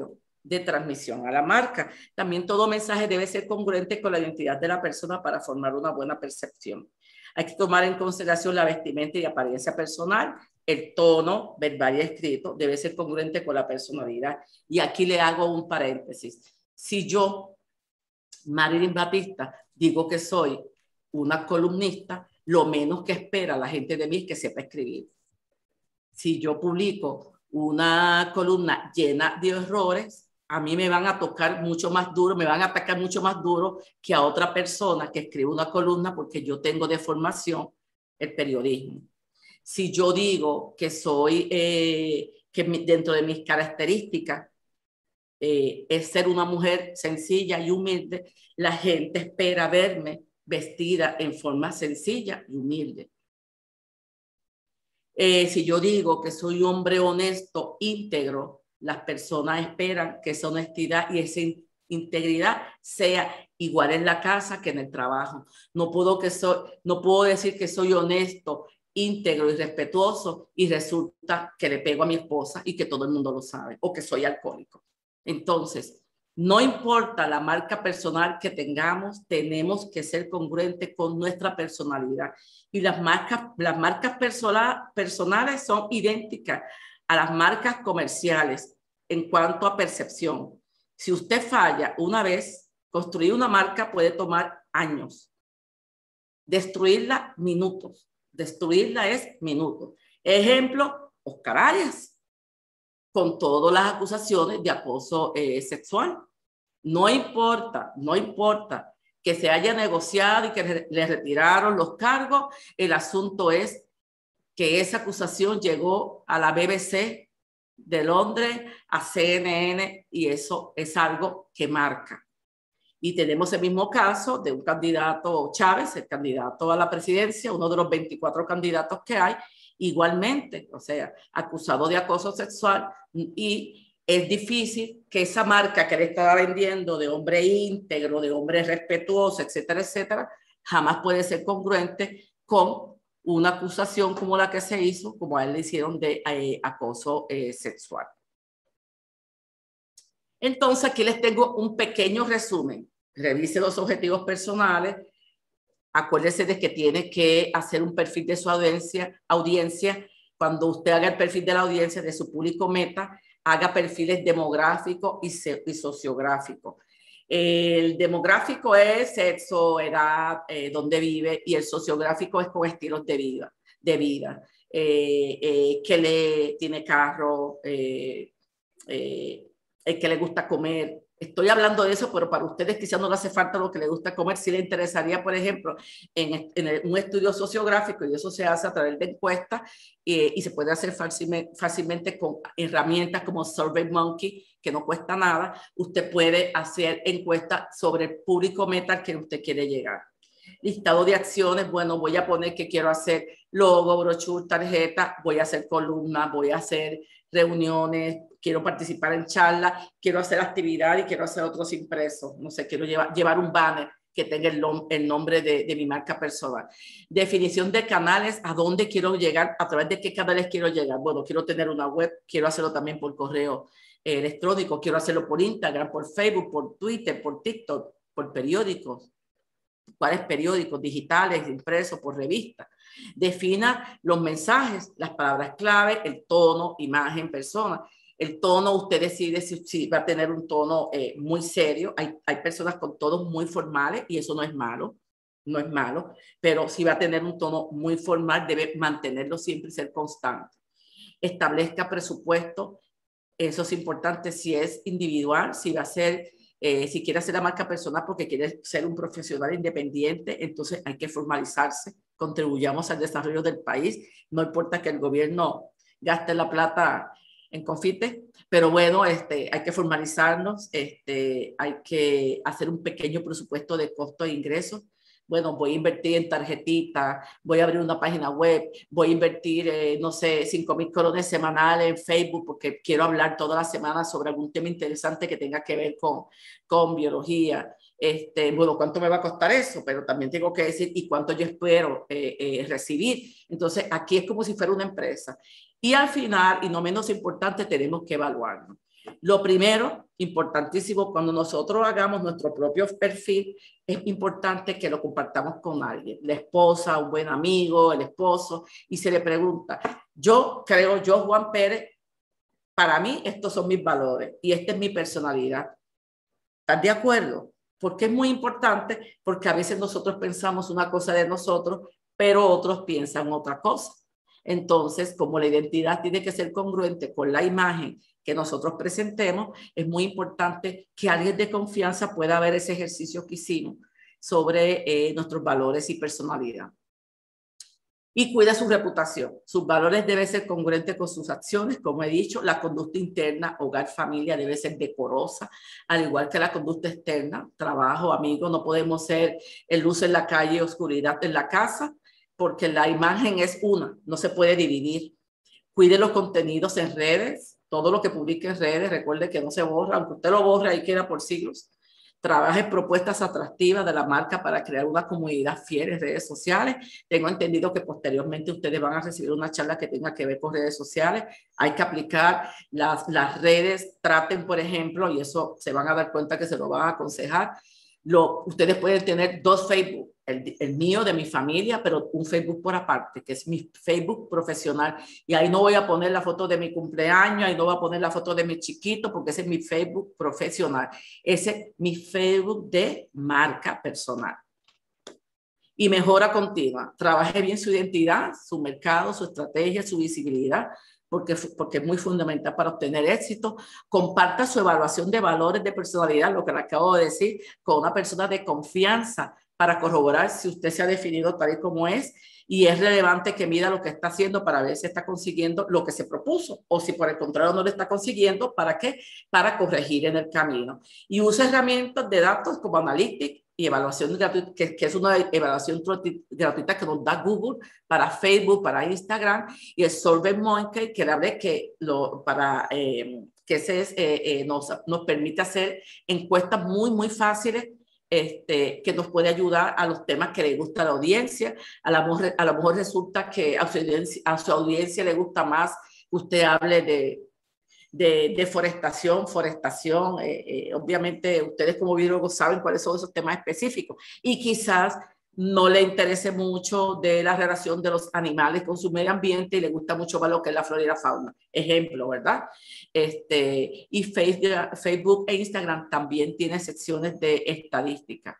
de transmisión a la marca. También todo mensaje debe ser congruente con la identidad de la persona para formar una buena percepción. Hay que tomar en consideración la vestimenta y apariencia personal, el tono verbal y escrito debe ser congruente con la personalidad. Y aquí le hago un paréntesis. Si yo, Marilyn Batista, digo que soy una columnista, lo menos que espera la gente de mí es que sepa escribir. Si yo publico una columna llena de errores, a mí me van a tocar mucho más duro, me van a atacar mucho más duro que a otra persona que escribe una columna porque yo tengo de formación el periodismo. Si yo digo que soy, eh, que dentro de mis características eh, es ser una mujer sencilla y humilde, la gente espera verme vestida en forma sencilla y humilde. Eh, si yo digo que soy un hombre honesto, íntegro, las personas esperan que esa honestidad y esa integridad sea igual en la casa que en el trabajo. No puedo, que soy, no puedo decir que soy honesto, íntegro y respetuoso y resulta que le pego a mi esposa y que todo el mundo lo sabe, o que soy alcohólico. Entonces, no importa la marca personal que tengamos, tenemos que ser congruentes con nuestra personalidad. Y las marcas, las marcas persona, personales son idénticas a las marcas comerciales en cuanto a percepción. Si usted falla una vez, construir una marca puede tomar años. Destruirla, minutos. Destruirla es minutos. Ejemplo, Oscar Arias, con todas las acusaciones de acoso eh, sexual. No importa, no importa que se haya negociado y que le retiraron los cargos, el asunto es que esa acusación llegó a la B B C de Londres, a C N N, y eso es algo que marca. Y tenemos el mismo caso de un candidato, Chávez, el candidato a la presidencia, uno de los veinticuatro candidatos que hay, igualmente, o sea, acusado de acoso sexual, y es difícil que esa marca que él estaba vendiendo de hombre íntegro, de hombre respetuoso, etcétera, etcétera, jamás puede ser congruente con una acusación como la que se hizo, como a él le hicieron de eh, acoso eh, sexual. Entonces, aquí les tengo un pequeño resumen. Revise los objetivos personales. Acuérdese de que tiene que hacer un perfil de su audiencia. audiencia. Cuando usted haga el perfil de la audiencia, de su público meta, haga perfiles demográficos y, y sociográficos. El demográfico es sexo, edad, eh, dónde vive, y el sociográfico es con estilos de vida, de vida. Eh, eh, que le tiene carro, eh, eh, el que le gusta comer. Estoy hablando de eso, pero para ustedes quizás no le hace falta lo que le gusta comer. Si le interesaría, por ejemplo, en, en el, un estudio sociográfico, y eso se hace a través de encuestas, eh, y se puede hacer fácilmente, fácilmente con herramientas como SurveyMonkey, que no cuesta nada. Usted puede hacer encuestas sobre el público meta al que usted quiere llegar. Listado de acciones, bueno, voy a poner que quiero hacer logo, brochure, tarjeta, voy a hacer columnas, voy a hacer reuniones, quiero participar en charlas, quiero hacer actividad y quiero hacer otros impresos. No sé, quiero llevar, llevar un banner que tenga el, el nombre de, de mi marca personal. Definición de canales, a dónde quiero llegar, a través de qué canales quiero llegar. Bueno, quiero tener una web, quiero hacerlo también por correo eh, electrónico, quiero hacerlo por Instagram, por Facebook, por Twitter, por TikTok, por periódicos. ¿Cuáles periódicos? Digitales, impresos, por revista. Defina los mensajes, las palabras clave, el tono, imagen, persona. El tono, usted decide si, si va a tener un tono eh, muy serio. Hay, hay personas con tonos muy formales y eso no es malo, no es malo, pero si va a tener un tono muy formal, debe mantenerlo siempre y ser constante. Establezca presupuesto, eso es importante si es individual, si va a ser, eh, si quiere hacer la marca personal porque quiere ser un profesional independiente, entonces hay que formalizarse, contribuyamos al desarrollo del país, no importa que el gobierno gaste la plata en confite, pero bueno, este, hay que formalizarnos, este, hay que hacer un pequeño presupuesto de costo e ingresos. Bueno, voy a invertir en tarjetita, voy a abrir una página web, voy a invertir, eh, no sé, cinco mil colones semanales en Facebook porque quiero hablar toda la semana sobre algún tema interesante que tenga que ver con, con biología. Este, bueno, ¿cuánto me va a costar eso? Pero también tengo que decir, ¿y cuánto yo espero eh, eh, recibir? Entonces, aquí es como si fuera una empresa. Y al final, y no menos importante, tenemos que evaluarnos. Lo primero, importantísimo, cuando nosotros hagamos nuestro propio perfil, es importante que lo compartamos con alguien, la esposa, un buen amigo, el esposo, y se le pregunta, yo creo, yo Juan Pérez, para mí estos son mis valores y esta es mi personalidad. ¿Estás de acuerdo? Porque es muy importante, porque a veces nosotros pensamos una cosa de nosotros, pero otros piensan otra cosa. Entonces, como la identidad tiene que ser congruente con la imagen que nosotros presentemos, es muy importante que alguien de confianza pueda ver ese ejercicio que hicimos sobre eh, nuestros valores y personalidad. Y cuida su reputación. Sus valores deben ser congruentes con sus acciones. Como he dicho, la conducta interna, hogar, familia, debe ser decorosa, al igual que la conducta externa, trabajo, amigos. No podemos ser el luz en la calle, oscuridad en la casa, porque la imagen es una, no se puede dividir. Cuide los contenidos en redes, todo lo que publique en redes, recuerde que no se borra, aunque usted lo borre, ahí queda por siglos. Trabaje propuestas atractivas de la marca para crear una comunidad fiel en redes sociales. Tengo entendido que posteriormente ustedes van a recibir una charla que tenga que ver con redes sociales. Hay que aplicar las, las redes, traten, por ejemplo, y eso se van a dar cuenta que se lo van a aconsejar. Lo, ustedes pueden tener dos Facebook, el, el mío de mi familia, pero un Facebook por aparte, que es mi Facebook profesional. Y ahí no voy a poner la foto de mi cumpleaños, ahí no voy a poner la foto de mi chiquito, porque ese es mi Facebook profesional. Ese es mi Facebook de marca personal. Y mejora continua. Trabaje bien su identidad, su mercado, su estrategia, su visibilidad, porque, porque es muy fundamental para obtener éxito. Comparta su evaluación de valores de personalidad, lo que le acabo de decir, con una persona de confianza para corroborar si usted se ha definido tal y como es, y es relevante que mida lo que está haciendo para ver si está consiguiendo lo que se propuso, o si por el contrario no lo está consiguiendo, ¿para qué? Para corregir en el camino. Y usa herramientas de datos como Analytics y evaluación gratuita, que, que es una evaluación gratuita que nos da Google para Facebook, para Instagram, y el SurveyMonkey, que le hablé que lo, para eh, que ese es, eh, eh, nos, nos permite hacer encuestas muy, muy fáciles, este, que nos puede ayudar a los temas que le gusta a la audiencia. A lo mejor, a lo mejor resulta que a su audiencia, a su audiencia le gusta más que usted hable de de deforestación, forestación, eh, eh, obviamente ustedes como biólogos saben cuáles son esos temas específicos, y quizás no le interese mucho de la relación de los animales con su medio ambiente y le gusta mucho más lo que es la flora y la fauna, ejemplo, ¿verdad? Este, y Facebook, Facebook e Instagram también tienen secciones de estadística.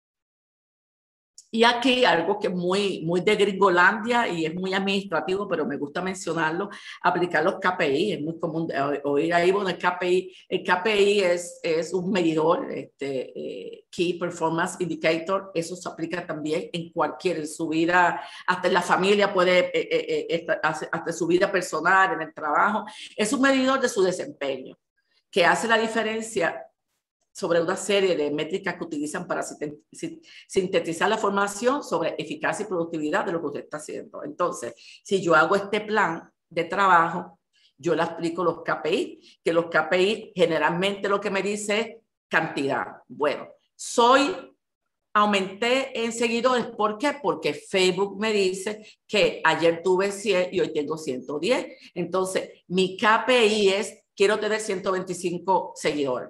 Y aquí algo que es muy, muy de Gringolandia y es muy administrativo, pero me gusta mencionarlo, aplicar los K P I. Es muy común oír ahí, bueno, el K P I, el K P I es, es un medidor, este, eh, Key Performance Indicator. Eso se aplica también en cualquier, en su vida, hasta en la familia puede, eh, eh, eh, hasta en su vida personal, en el trabajo. Es un medidor de su desempeño, que hace la diferencia sobre una serie de métricas que utilizan para sintetizar la información sobre eficacia y productividad de lo que usted está haciendo. Entonces, si yo hago este plan de trabajo, yo le explico los K P I, que los K P I generalmente lo que me dice es cantidad. Bueno, soy, aumenté en seguidores. ¿Por qué? Porque Facebook me dice que ayer tuve cien y hoy tengo ciento diez. Entonces, mi K P I es, quiero tener ciento veinticinco seguidores,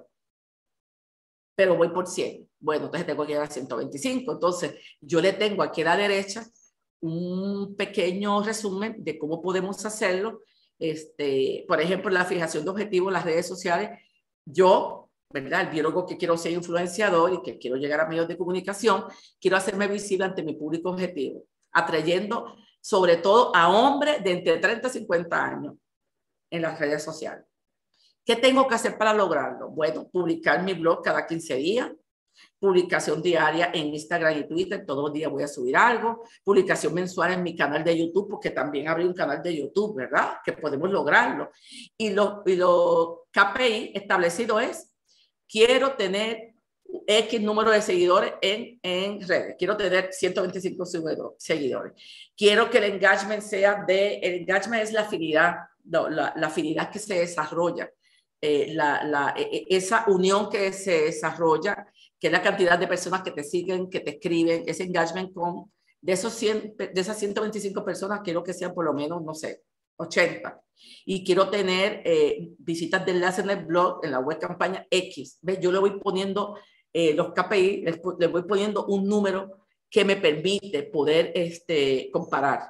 pero voy por cien. Bueno, entonces tengo que llegar a ciento veinticinco. Entonces, yo le tengo aquí a la derecha un pequeño resumen de cómo podemos hacerlo. Este, por ejemplo, la fijación de objetivos en las redes sociales. Yo, ¿verdad? El biólogo que quiero ser influenciador y que quiero llegar a medios de comunicación, quiero hacerme visible ante mi público objetivo, atrayendo sobre todo a hombres de entre treinta y cincuenta años en las redes sociales. ¿Qué tengo que hacer para lograrlo? Bueno, publicar mi blog cada quince días, publicación diaria en Instagram y Twitter, todos los días voy a subir algo, publicación mensual en mi canal de YouTube, porque también abrí un canal de YouTube, ¿verdad? Que podemos lograrlo. Y lo, y lo K P I establecido es, quiero tener X número de seguidores en, en redes, quiero tener ciento veinticinco seguidores, quiero que el engagement sea de, el engagement es la afinidad, no, la, la afinidad que se desarrolla. Eh, la, la, eh, esa unión que se desarrolla, que es la cantidad de personas que te siguen, que te escriben, ese engagement con, de, esos cien, de esas ciento veinticinco personas, quiero que sean por lo menos, no sé, ochenta. Y quiero tener eh, visitas de enlace en el blog, en la web campaña X. ¿Ves? Yo le voy poniendo eh, los K P I, les, les voy poniendo un número que me permite poder este, comparar.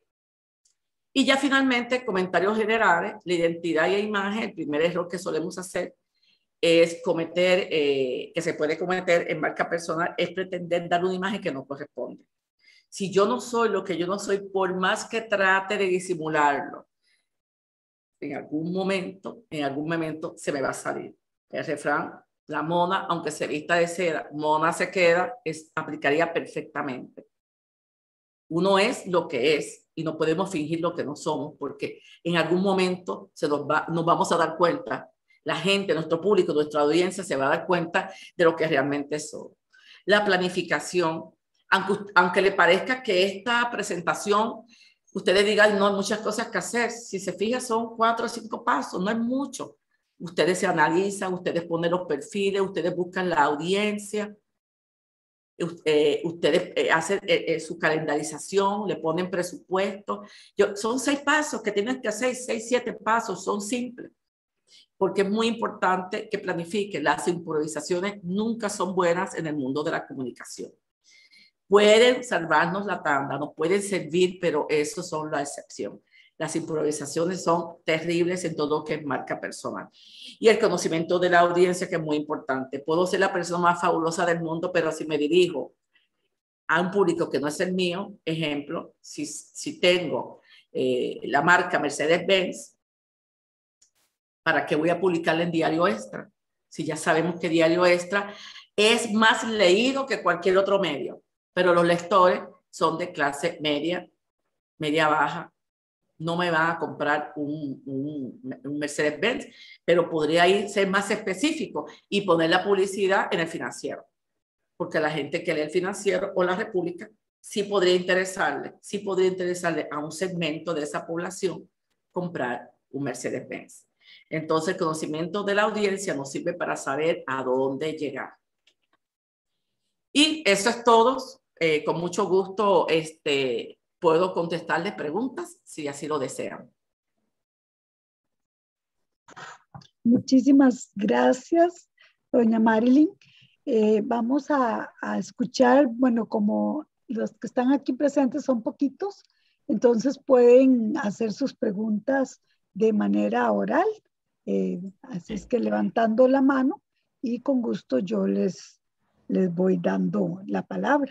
Y ya finalmente, comentarios generales, la identidad y la imagen. El primer error que solemos hacer es cometer, eh, que se puede cometer en marca personal, es pretender dar una imagen que no corresponde. Si yo no soy lo que yo no soy, por más que trate de disimularlo, en algún momento, en algún momento se me va a salir. El refrán, la mona, aunque se vista de seda, mona se queda, es, aplicaría perfectamente. Uno es lo que es y no podemos fingir lo que no somos, porque en algún momento se nos, va, nos vamos a dar cuenta, la gente, nuestro público, nuestra audiencia se va a dar cuenta de lo que realmente somos. La planificación, aunque, aunque le parezca que esta presentación, ustedes digan, no hay muchas cosas que hacer, si se fija son cuatro o cinco pasos, no es mucho. Ustedes se analizan, ustedes ponen los perfiles, ustedes buscan la audiencia, Eh, ustedes eh, hacen eh, eh, su calendarización, le ponen presupuesto. Yo, son seis pasos que tienen que hacer, seis, siete pasos, son simples. Porque es muy importante que planifiquen. Las improvisaciones nunca son buenas en el mundo de la comunicación. Pueden salvarnos la tanda, nos pueden servir, pero eso son la excepción. Las improvisaciones son terribles en todo lo que es marca personal. Y el conocimiento de la audiencia, que es muy importante. Puedo ser la persona más fabulosa del mundo, pero si me dirijo a un público que no es el mío, ejemplo, si, si tengo eh, la marca Mercedes-Benz, ¿para qué voy a publicarla en Diario Extra? Si ya sabemos que Diario Extra es más leído que cualquier otro medio, pero los lectores son de clase media, media baja. No me van a comprar un, un, un Mercedes-Benz, pero podría ir, ser más específico y poner la publicidad en el Financiero, porque la gente que lee el Financiero o la República sí podría interesarle, sí podría interesarle a un segmento de esa población comprar un Mercedes-Benz. Entonces, el conocimiento de la audiencia nos sirve para saber a dónde llegar. Y eso es todo. Eh, con mucho gusto, este, puedo contestarles preguntas si así lo desean. Muchísimas gracias, doña Marilyn. Eh, vamos a, a escuchar, bueno, como los que están aquí presentes son poquitos, entonces pueden hacer sus preguntas de manera oral. Eh, así es que levantando la mano y con gusto yo les, les voy dando la palabra.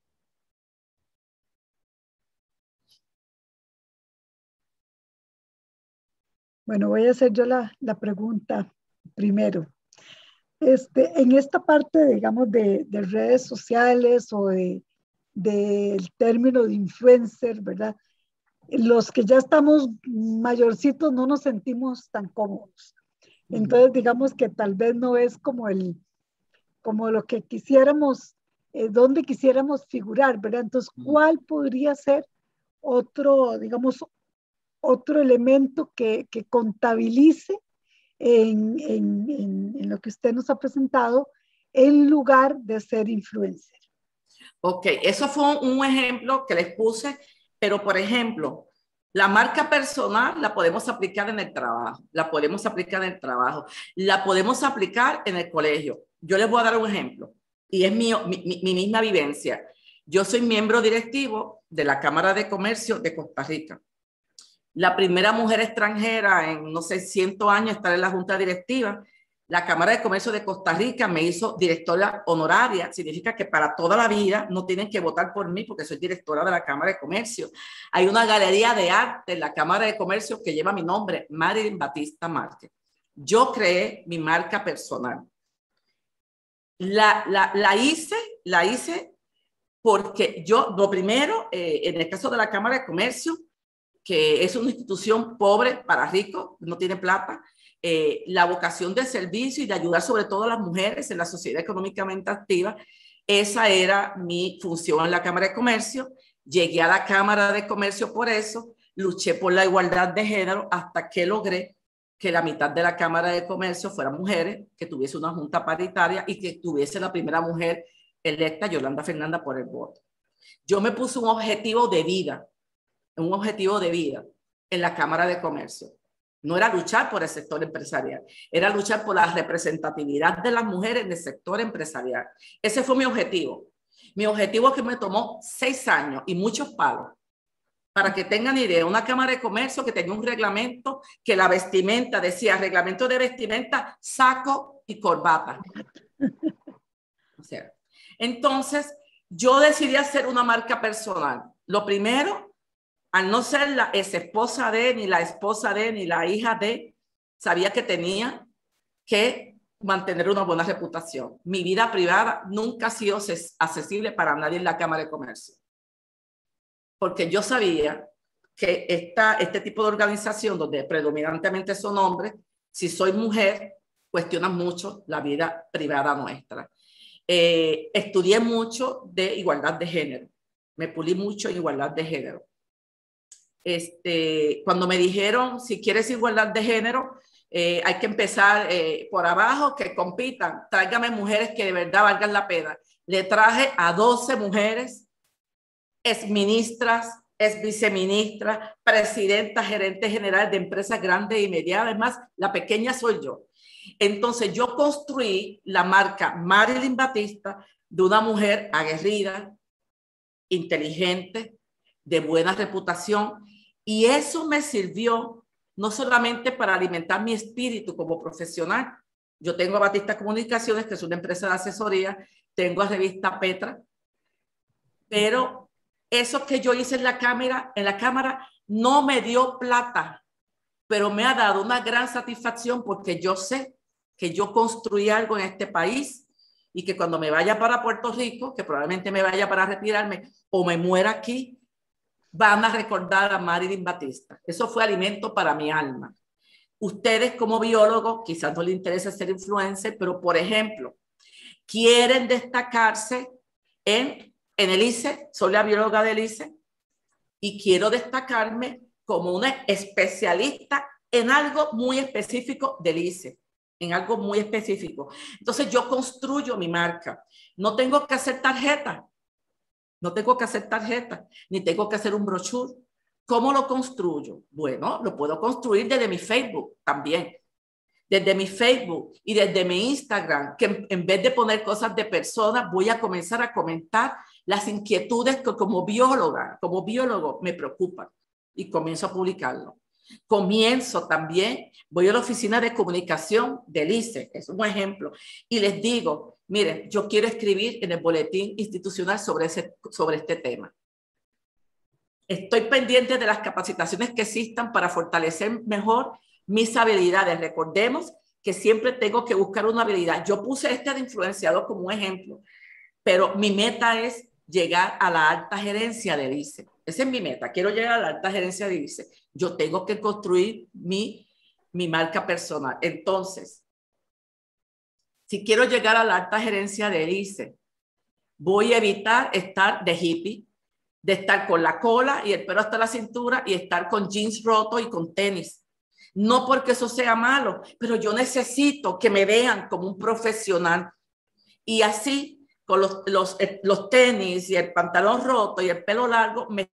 Bueno, voy a hacer yo la, la pregunta primero. Este, en esta parte, digamos, de, de redes sociales o de, del término de influencer, ¿verdad? Los que ya estamos mayorcitos no nos sentimos tan cómodos. Entonces, digamos que tal vez no es como, el, como lo que quisiéramos, eh, donde quisiéramos figurar, ¿verdad? Entonces, ¿cuál podría ser otro, digamos, otro elemento que, que contabilice en, en, en, en lo que usted nos ha presentado en lugar de ser influencer? Ok, eso fue un ejemplo que les puse, pero por ejemplo, la marca personal la podemos aplicar en el trabajo, la podemos aplicar en el trabajo, la podemos aplicar en el colegio. Yo les voy a dar un ejemplo y es mi, mi, mi misma vivencia. Yo soy miembro directivo de la Cámara de Comercio de Costa Rica. La primera mujer extranjera en, no sé, cientos años estar en la junta directiva. La Cámara de Comercio de Costa Rica me hizo directora honoraria. Significa que para toda la vida no tienen que votar por mí porque soy directora de la Cámara de Comercio. Hay una galería de arte en la Cámara de Comercio que lleva mi nombre, Marilyn Batista Márquez. Yo creé mi marca personal. La, la, la hice, la hice porque yo, lo primero, eh, en el caso de la Cámara de Comercio, que es una institución pobre para ricos, no tiene plata, eh, la vocación de servicio y de ayudar sobre todo a las mujeres en la sociedad económicamente activa, esa era mi función en la Cámara de Comercio. Llegué a la Cámara de Comercio por eso, luché por la igualdad de género hasta que logré que la mitad de la Cámara de Comercio fueran mujeres, que tuviese una junta paritaria y que tuviese la primera mujer electa, Yolanda Fernanda, por el voto. Yo me puse un objetivo de vida, un objetivo de vida. en la Cámara de Comercio. No era luchar por el sector empresarial, era luchar por la representatividad de las mujeres en el sector empresarial. Ese fue mi objetivo. Mi objetivo que me tomó seis años y muchos palos. Para que tengan idea, una Cámara de Comercio que tenía un reglamento que la vestimenta decía reglamento de vestimenta, saco y corbata. O sea, entonces, yo decidí hacer una marca personal. Lo primero, al no ser la ex esposa de, ni la esposa de, ni la hija de, sabía que tenía que mantener una buena reputación. Mi vida privada nunca ha sido accesible para nadie en la Cámara de Comercio. Porque yo sabía que esta, este tipo de organización, donde predominantemente son hombres, si soy mujer, cuestionan mucho la vida privada nuestra. Eh, estudié mucho de igualdad de género. Me pulí mucho en igualdad de género. Este, cuando me dijeron, si quieres igualdad de género, eh, hay que empezar eh, por abajo, que compitan. Tráigame mujeres que de verdad valgan la pena. Le traje a doce mujeres, exministras, ex viceministras, presidentas, gerentes generales de empresas grandes y medianas. Además, la pequeña soy yo. Entonces, yo construí la marca Marilyn Batista de una mujer aguerrida, inteligente, de buena reputación, y eso me sirvió no solamente para alimentar mi espíritu como profesional. Yo tengo a Batista Comunicaciones, que es una empresa de asesoría, tengo a Revista Petra, pero eso que yo hice en la cámara, en la cámara no me dio plata, pero me ha dado una gran satisfacción porque yo sé que yo construí algo en este país y que cuando me vaya para Puerto Rico, que probablemente me vaya para retirarme o me muera aquí, van a recordar a Marilyn Batista. Eso fue alimento para mi alma. Ustedes como biólogos, quizás no les interesa ser influencer, pero por ejemplo, quieren destacarse en, en el I C E, soy la bióloga del I C E, y quiero destacarme como una especialista en algo muy específico del I C E, en algo muy específico. Entonces yo construyo mi marca. No tengo que hacer tarjetas. No tengo que hacer tarjetas, ni tengo que hacer un brochure. ¿Cómo lo construyo? Bueno, lo puedo construir desde mi Facebook también. Desde mi Facebook y desde mi Instagram, que en vez de poner cosas de personas, voy a comenzar a comentar las inquietudes que como bióloga, como biólogo me preocupan y comienzo a publicarlo. Comienzo también, voy a la oficina de comunicación del I C E, es un ejemplo, y les digo, miren, yo quiero escribir en el boletín institucional sobre, ese, sobre este tema. Estoy pendiente de las capacitaciones que existan para fortalecer mejor mis habilidades. Recordemos que siempre tengo que buscar una habilidad. Yo puse este de influenciador como un ejemplo, pero mi meta es llegar a la alta gerencia del I C E. Esa es mi meta. Quiero llegar a la alta gerencia del I C E. Yo tengo que construir mi, mi marca personal. Entonces, si quiero llegar a la alta gerencia del I C E, voy a evitar estar de hippie, de estar con la cola y el pelo hasta la cintura y estar con jeans rotos y con tenis. No porque eso sea malo, pero yo necesito que me vean como un profesional. Y así, con los, los, los tenis y el pantalón roto y el pelo largo, me...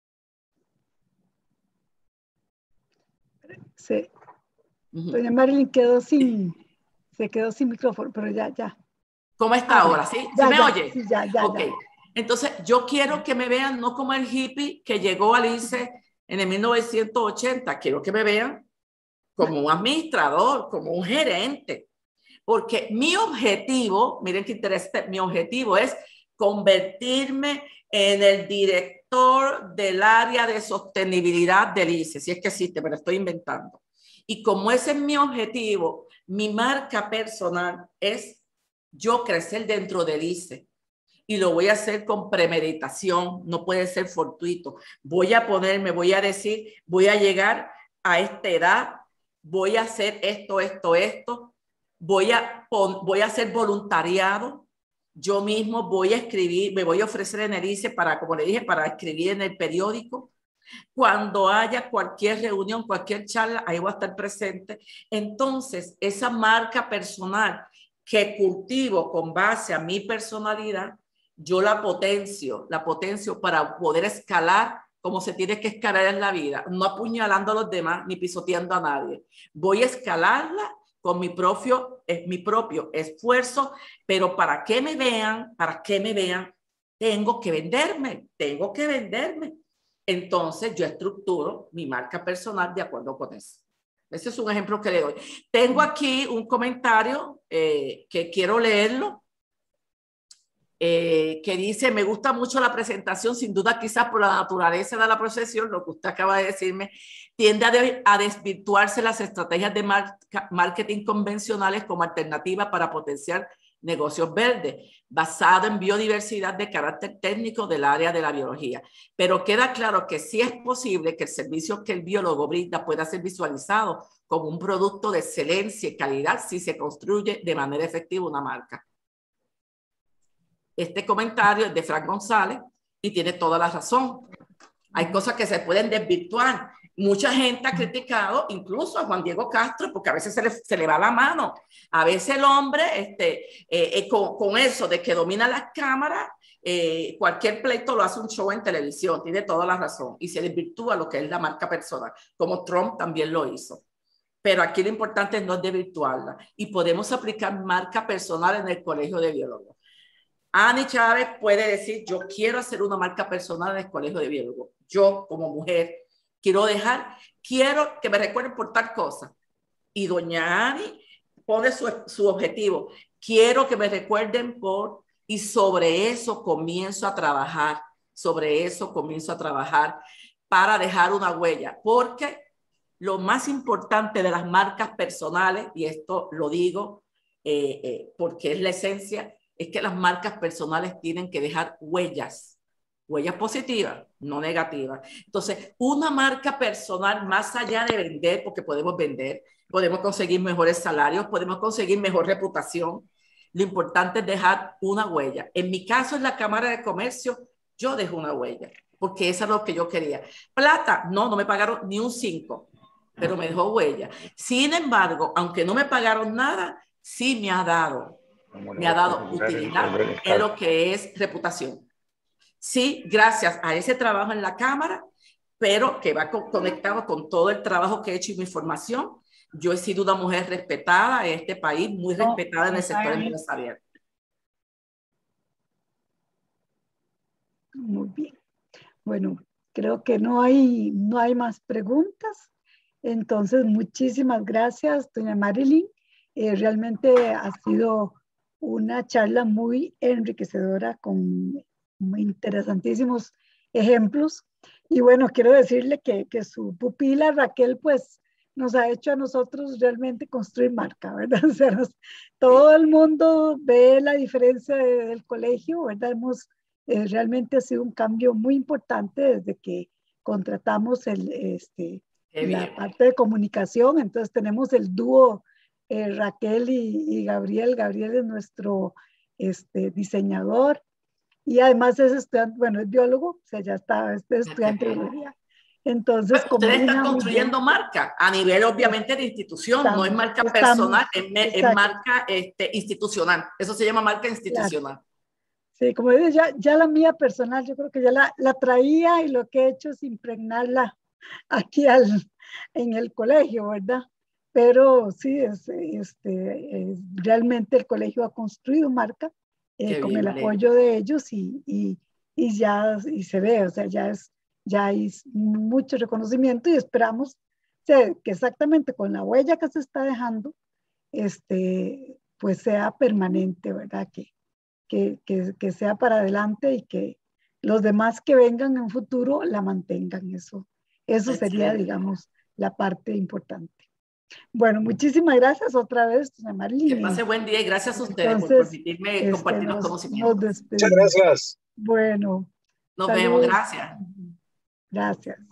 Sí. Uh-huh. Doña Marilyn quedó sin, se quedó sin micrófono, pero ya, ya. ¿Cómo está ah, ahora? ¿Sí? Ya, ¿Sí me ya, oye? Sí, ya, ya, ok. Ya. Entonces, yo quiero que me vean no como el hippie que llegó al I C E en el mil novecientos ochenta. Quiero que me vean como un administrador, como un gerente. Porque mi objetivo, miren qué interesante, mi objetivo es convertirme en el director del área de sostenibilidad del I C E, si es que existe, me lo estoy inventando. Y como ese es mi objetivo, mi marca personal es yo crecer dentro del I C E. Y lo voy a hacer con premeditación, no puede ser fortuito. Voy a ponerme, voy a decir, voy a llegar a esta edad, voy a hacer esto, esto, esto, voy a, voy a hacer voluntariado. Yo mismo voy a escribir, me voy a ofrecer en el I C E para, como le dije, para escribir en el periódico. Cuando haya cualquier reunión, cualquier charla, ahí voy a estar presente. Entonces, esa marca personal que cultivo con base a mi personalidad, yo la potencio, la potencio para poder escalar como se tiene que escalar en la vida, no apuñalando a los demás ni pisoteando a nadie. Voy a escalarla con mi propio, eh, mi propio esfuerzo, pero para que me vean, para que me vean, tengo que venderme, tengo que venderme. Entonces yo estructuro mi marca personal de acuerdo con eso. Ese es un ejemplo que le doy. Tengo aquí un comentario eh, que quiero leerlo. Eh, que dice, me gusta mucho la presentación, sin duda quizás por la naturaleza de la procesión, lo que usted acaba de decirme, tiende a, de, a desvirtuarse las estrategias de marca, marketing convencionales como alternativa para potenciar negocios verdes, basado en biodiversidad de carácter técnico del área de la biología. Pero queda claro que sí es posible que el servicio que el biólogo brinda pueda ser visualizado como un producto de excelencia y calidad si se construye de manera efectiva una marca. Este comentario es de Frank González y tiene toda la razón. Hay cosas que se pueden desvirtuar. Mucha gente ha criticado incluso a Juan Diego Castro porque a veces se le, se le va la mano. A veces el hombre, este, eh, eh, con, con eso de que domina las cámaras, eh, cualquier pleito lo hace un show en televisión. Tiene toda la razón. Y se desvirtúa lo que es la marca personal, como Trump también lo hizo. Pero aquí lo importante es no desvirtuarla. Y podemos aplicar marca personal en el Colegio de Biólogos. Ani Chávez puede decir, yo quiero hacer una marca personal en el Colegio de Biólogos. Yo, como mujer, quiero dejar, quiero que me recuerden por tal cosa. Y doña Ani pone su, su objetivo. Quiero que me recuerden por, y sobre eso comienzo a trabajar. Sobre eso comienzo a trabajar para dejar una huella. Porque lo más importante de las marcas personales, y esto lo digo eh, eh, porque es la esencia, es que las marcas personales tienen que dejar huellas, huellas positivas, no negativas. Entonces, una marca personal, más allá de vender, porque podemos vender, podemos conseguir mejores salarios, podemos conseguir mejor reputación, lo importante es dejar una huella. En mi caso, en la Cámara de Comercio, yo dejo una huella, porque eso es lo que yo quería. Plata, no, no me pagaron ni un cinco, pero me dejó huella. Sin embargo, aunque no me pagaron nada, sí me ha dado me ha dado utilidad en lo que es reputación. Sí, gracias a ese trabajo en la Cámara, pero que va co conectado con todo el trabajo que he hecho y mi formación. Yo he sido una mujer respetada en este país, muy respetada en el sector empresarial. Muy bien. Bueno, creo que no hay, no hay más preguntas. Entonces, muchísimas gracias, doña Marilyn. Eh, realmente ha sido una charla muy enriquecedora con muy interesantísimos ejemplos. Y bueno, quiero decirle que, que su pupila Raquel, pues, nos ha hecho a nosotros realmente construir marca, ¿verdad? O sea, nos, todo el mundo ve la diferencia de, del colegio, ¿verdad? Hemos, eh, realmente ha sido un cambio muy importante desde que contratamos el, este, la parte de comunicación. Entonces tenemos el dúo Eh, Raquel y, y Gabriel. Gabriel es nuestro este, diseñador y además es estudiante, bueno, es biólogo, o sea, ya está, es estudiante de biología. Entonces, bueno, ustedes están construyendo marca a nivel, obviamente, de institución, estamos, no es marca estamos, personal, es, es marca este, institucional. Eso se llama marca institucional. Claro. Sí, como dices, ya, ya la mía personal, yo creo que ya la, la traía y lo que he hecho es impregnarla aquí al, en el colegio, ¿verdad? Pero sí, es, este, es, realmente el colegio ha construido marca eh, con bien, el apoyo vale. de ellos y, y, y ya y se ve, o sea, ya, es, ya hay mucho reconocimiento y esperamos o sea, que exactamente con la huella que se está dejando, este, pues sea permanente, ¿verdad? Que, que, que, que sea para adelante y que los demás que vengan en futuro la mantengan. Eso, eso sería, digamos, la parte importante. Bueno, muchísimas gracias otra vez, doña Marilyn. Que pase buen día y gracias a ustedes Entonces, por permitirme este, compartir los conocimientos. Muchas gracias. Bueno. Nos saludos. Vemos, gracias. Gracias.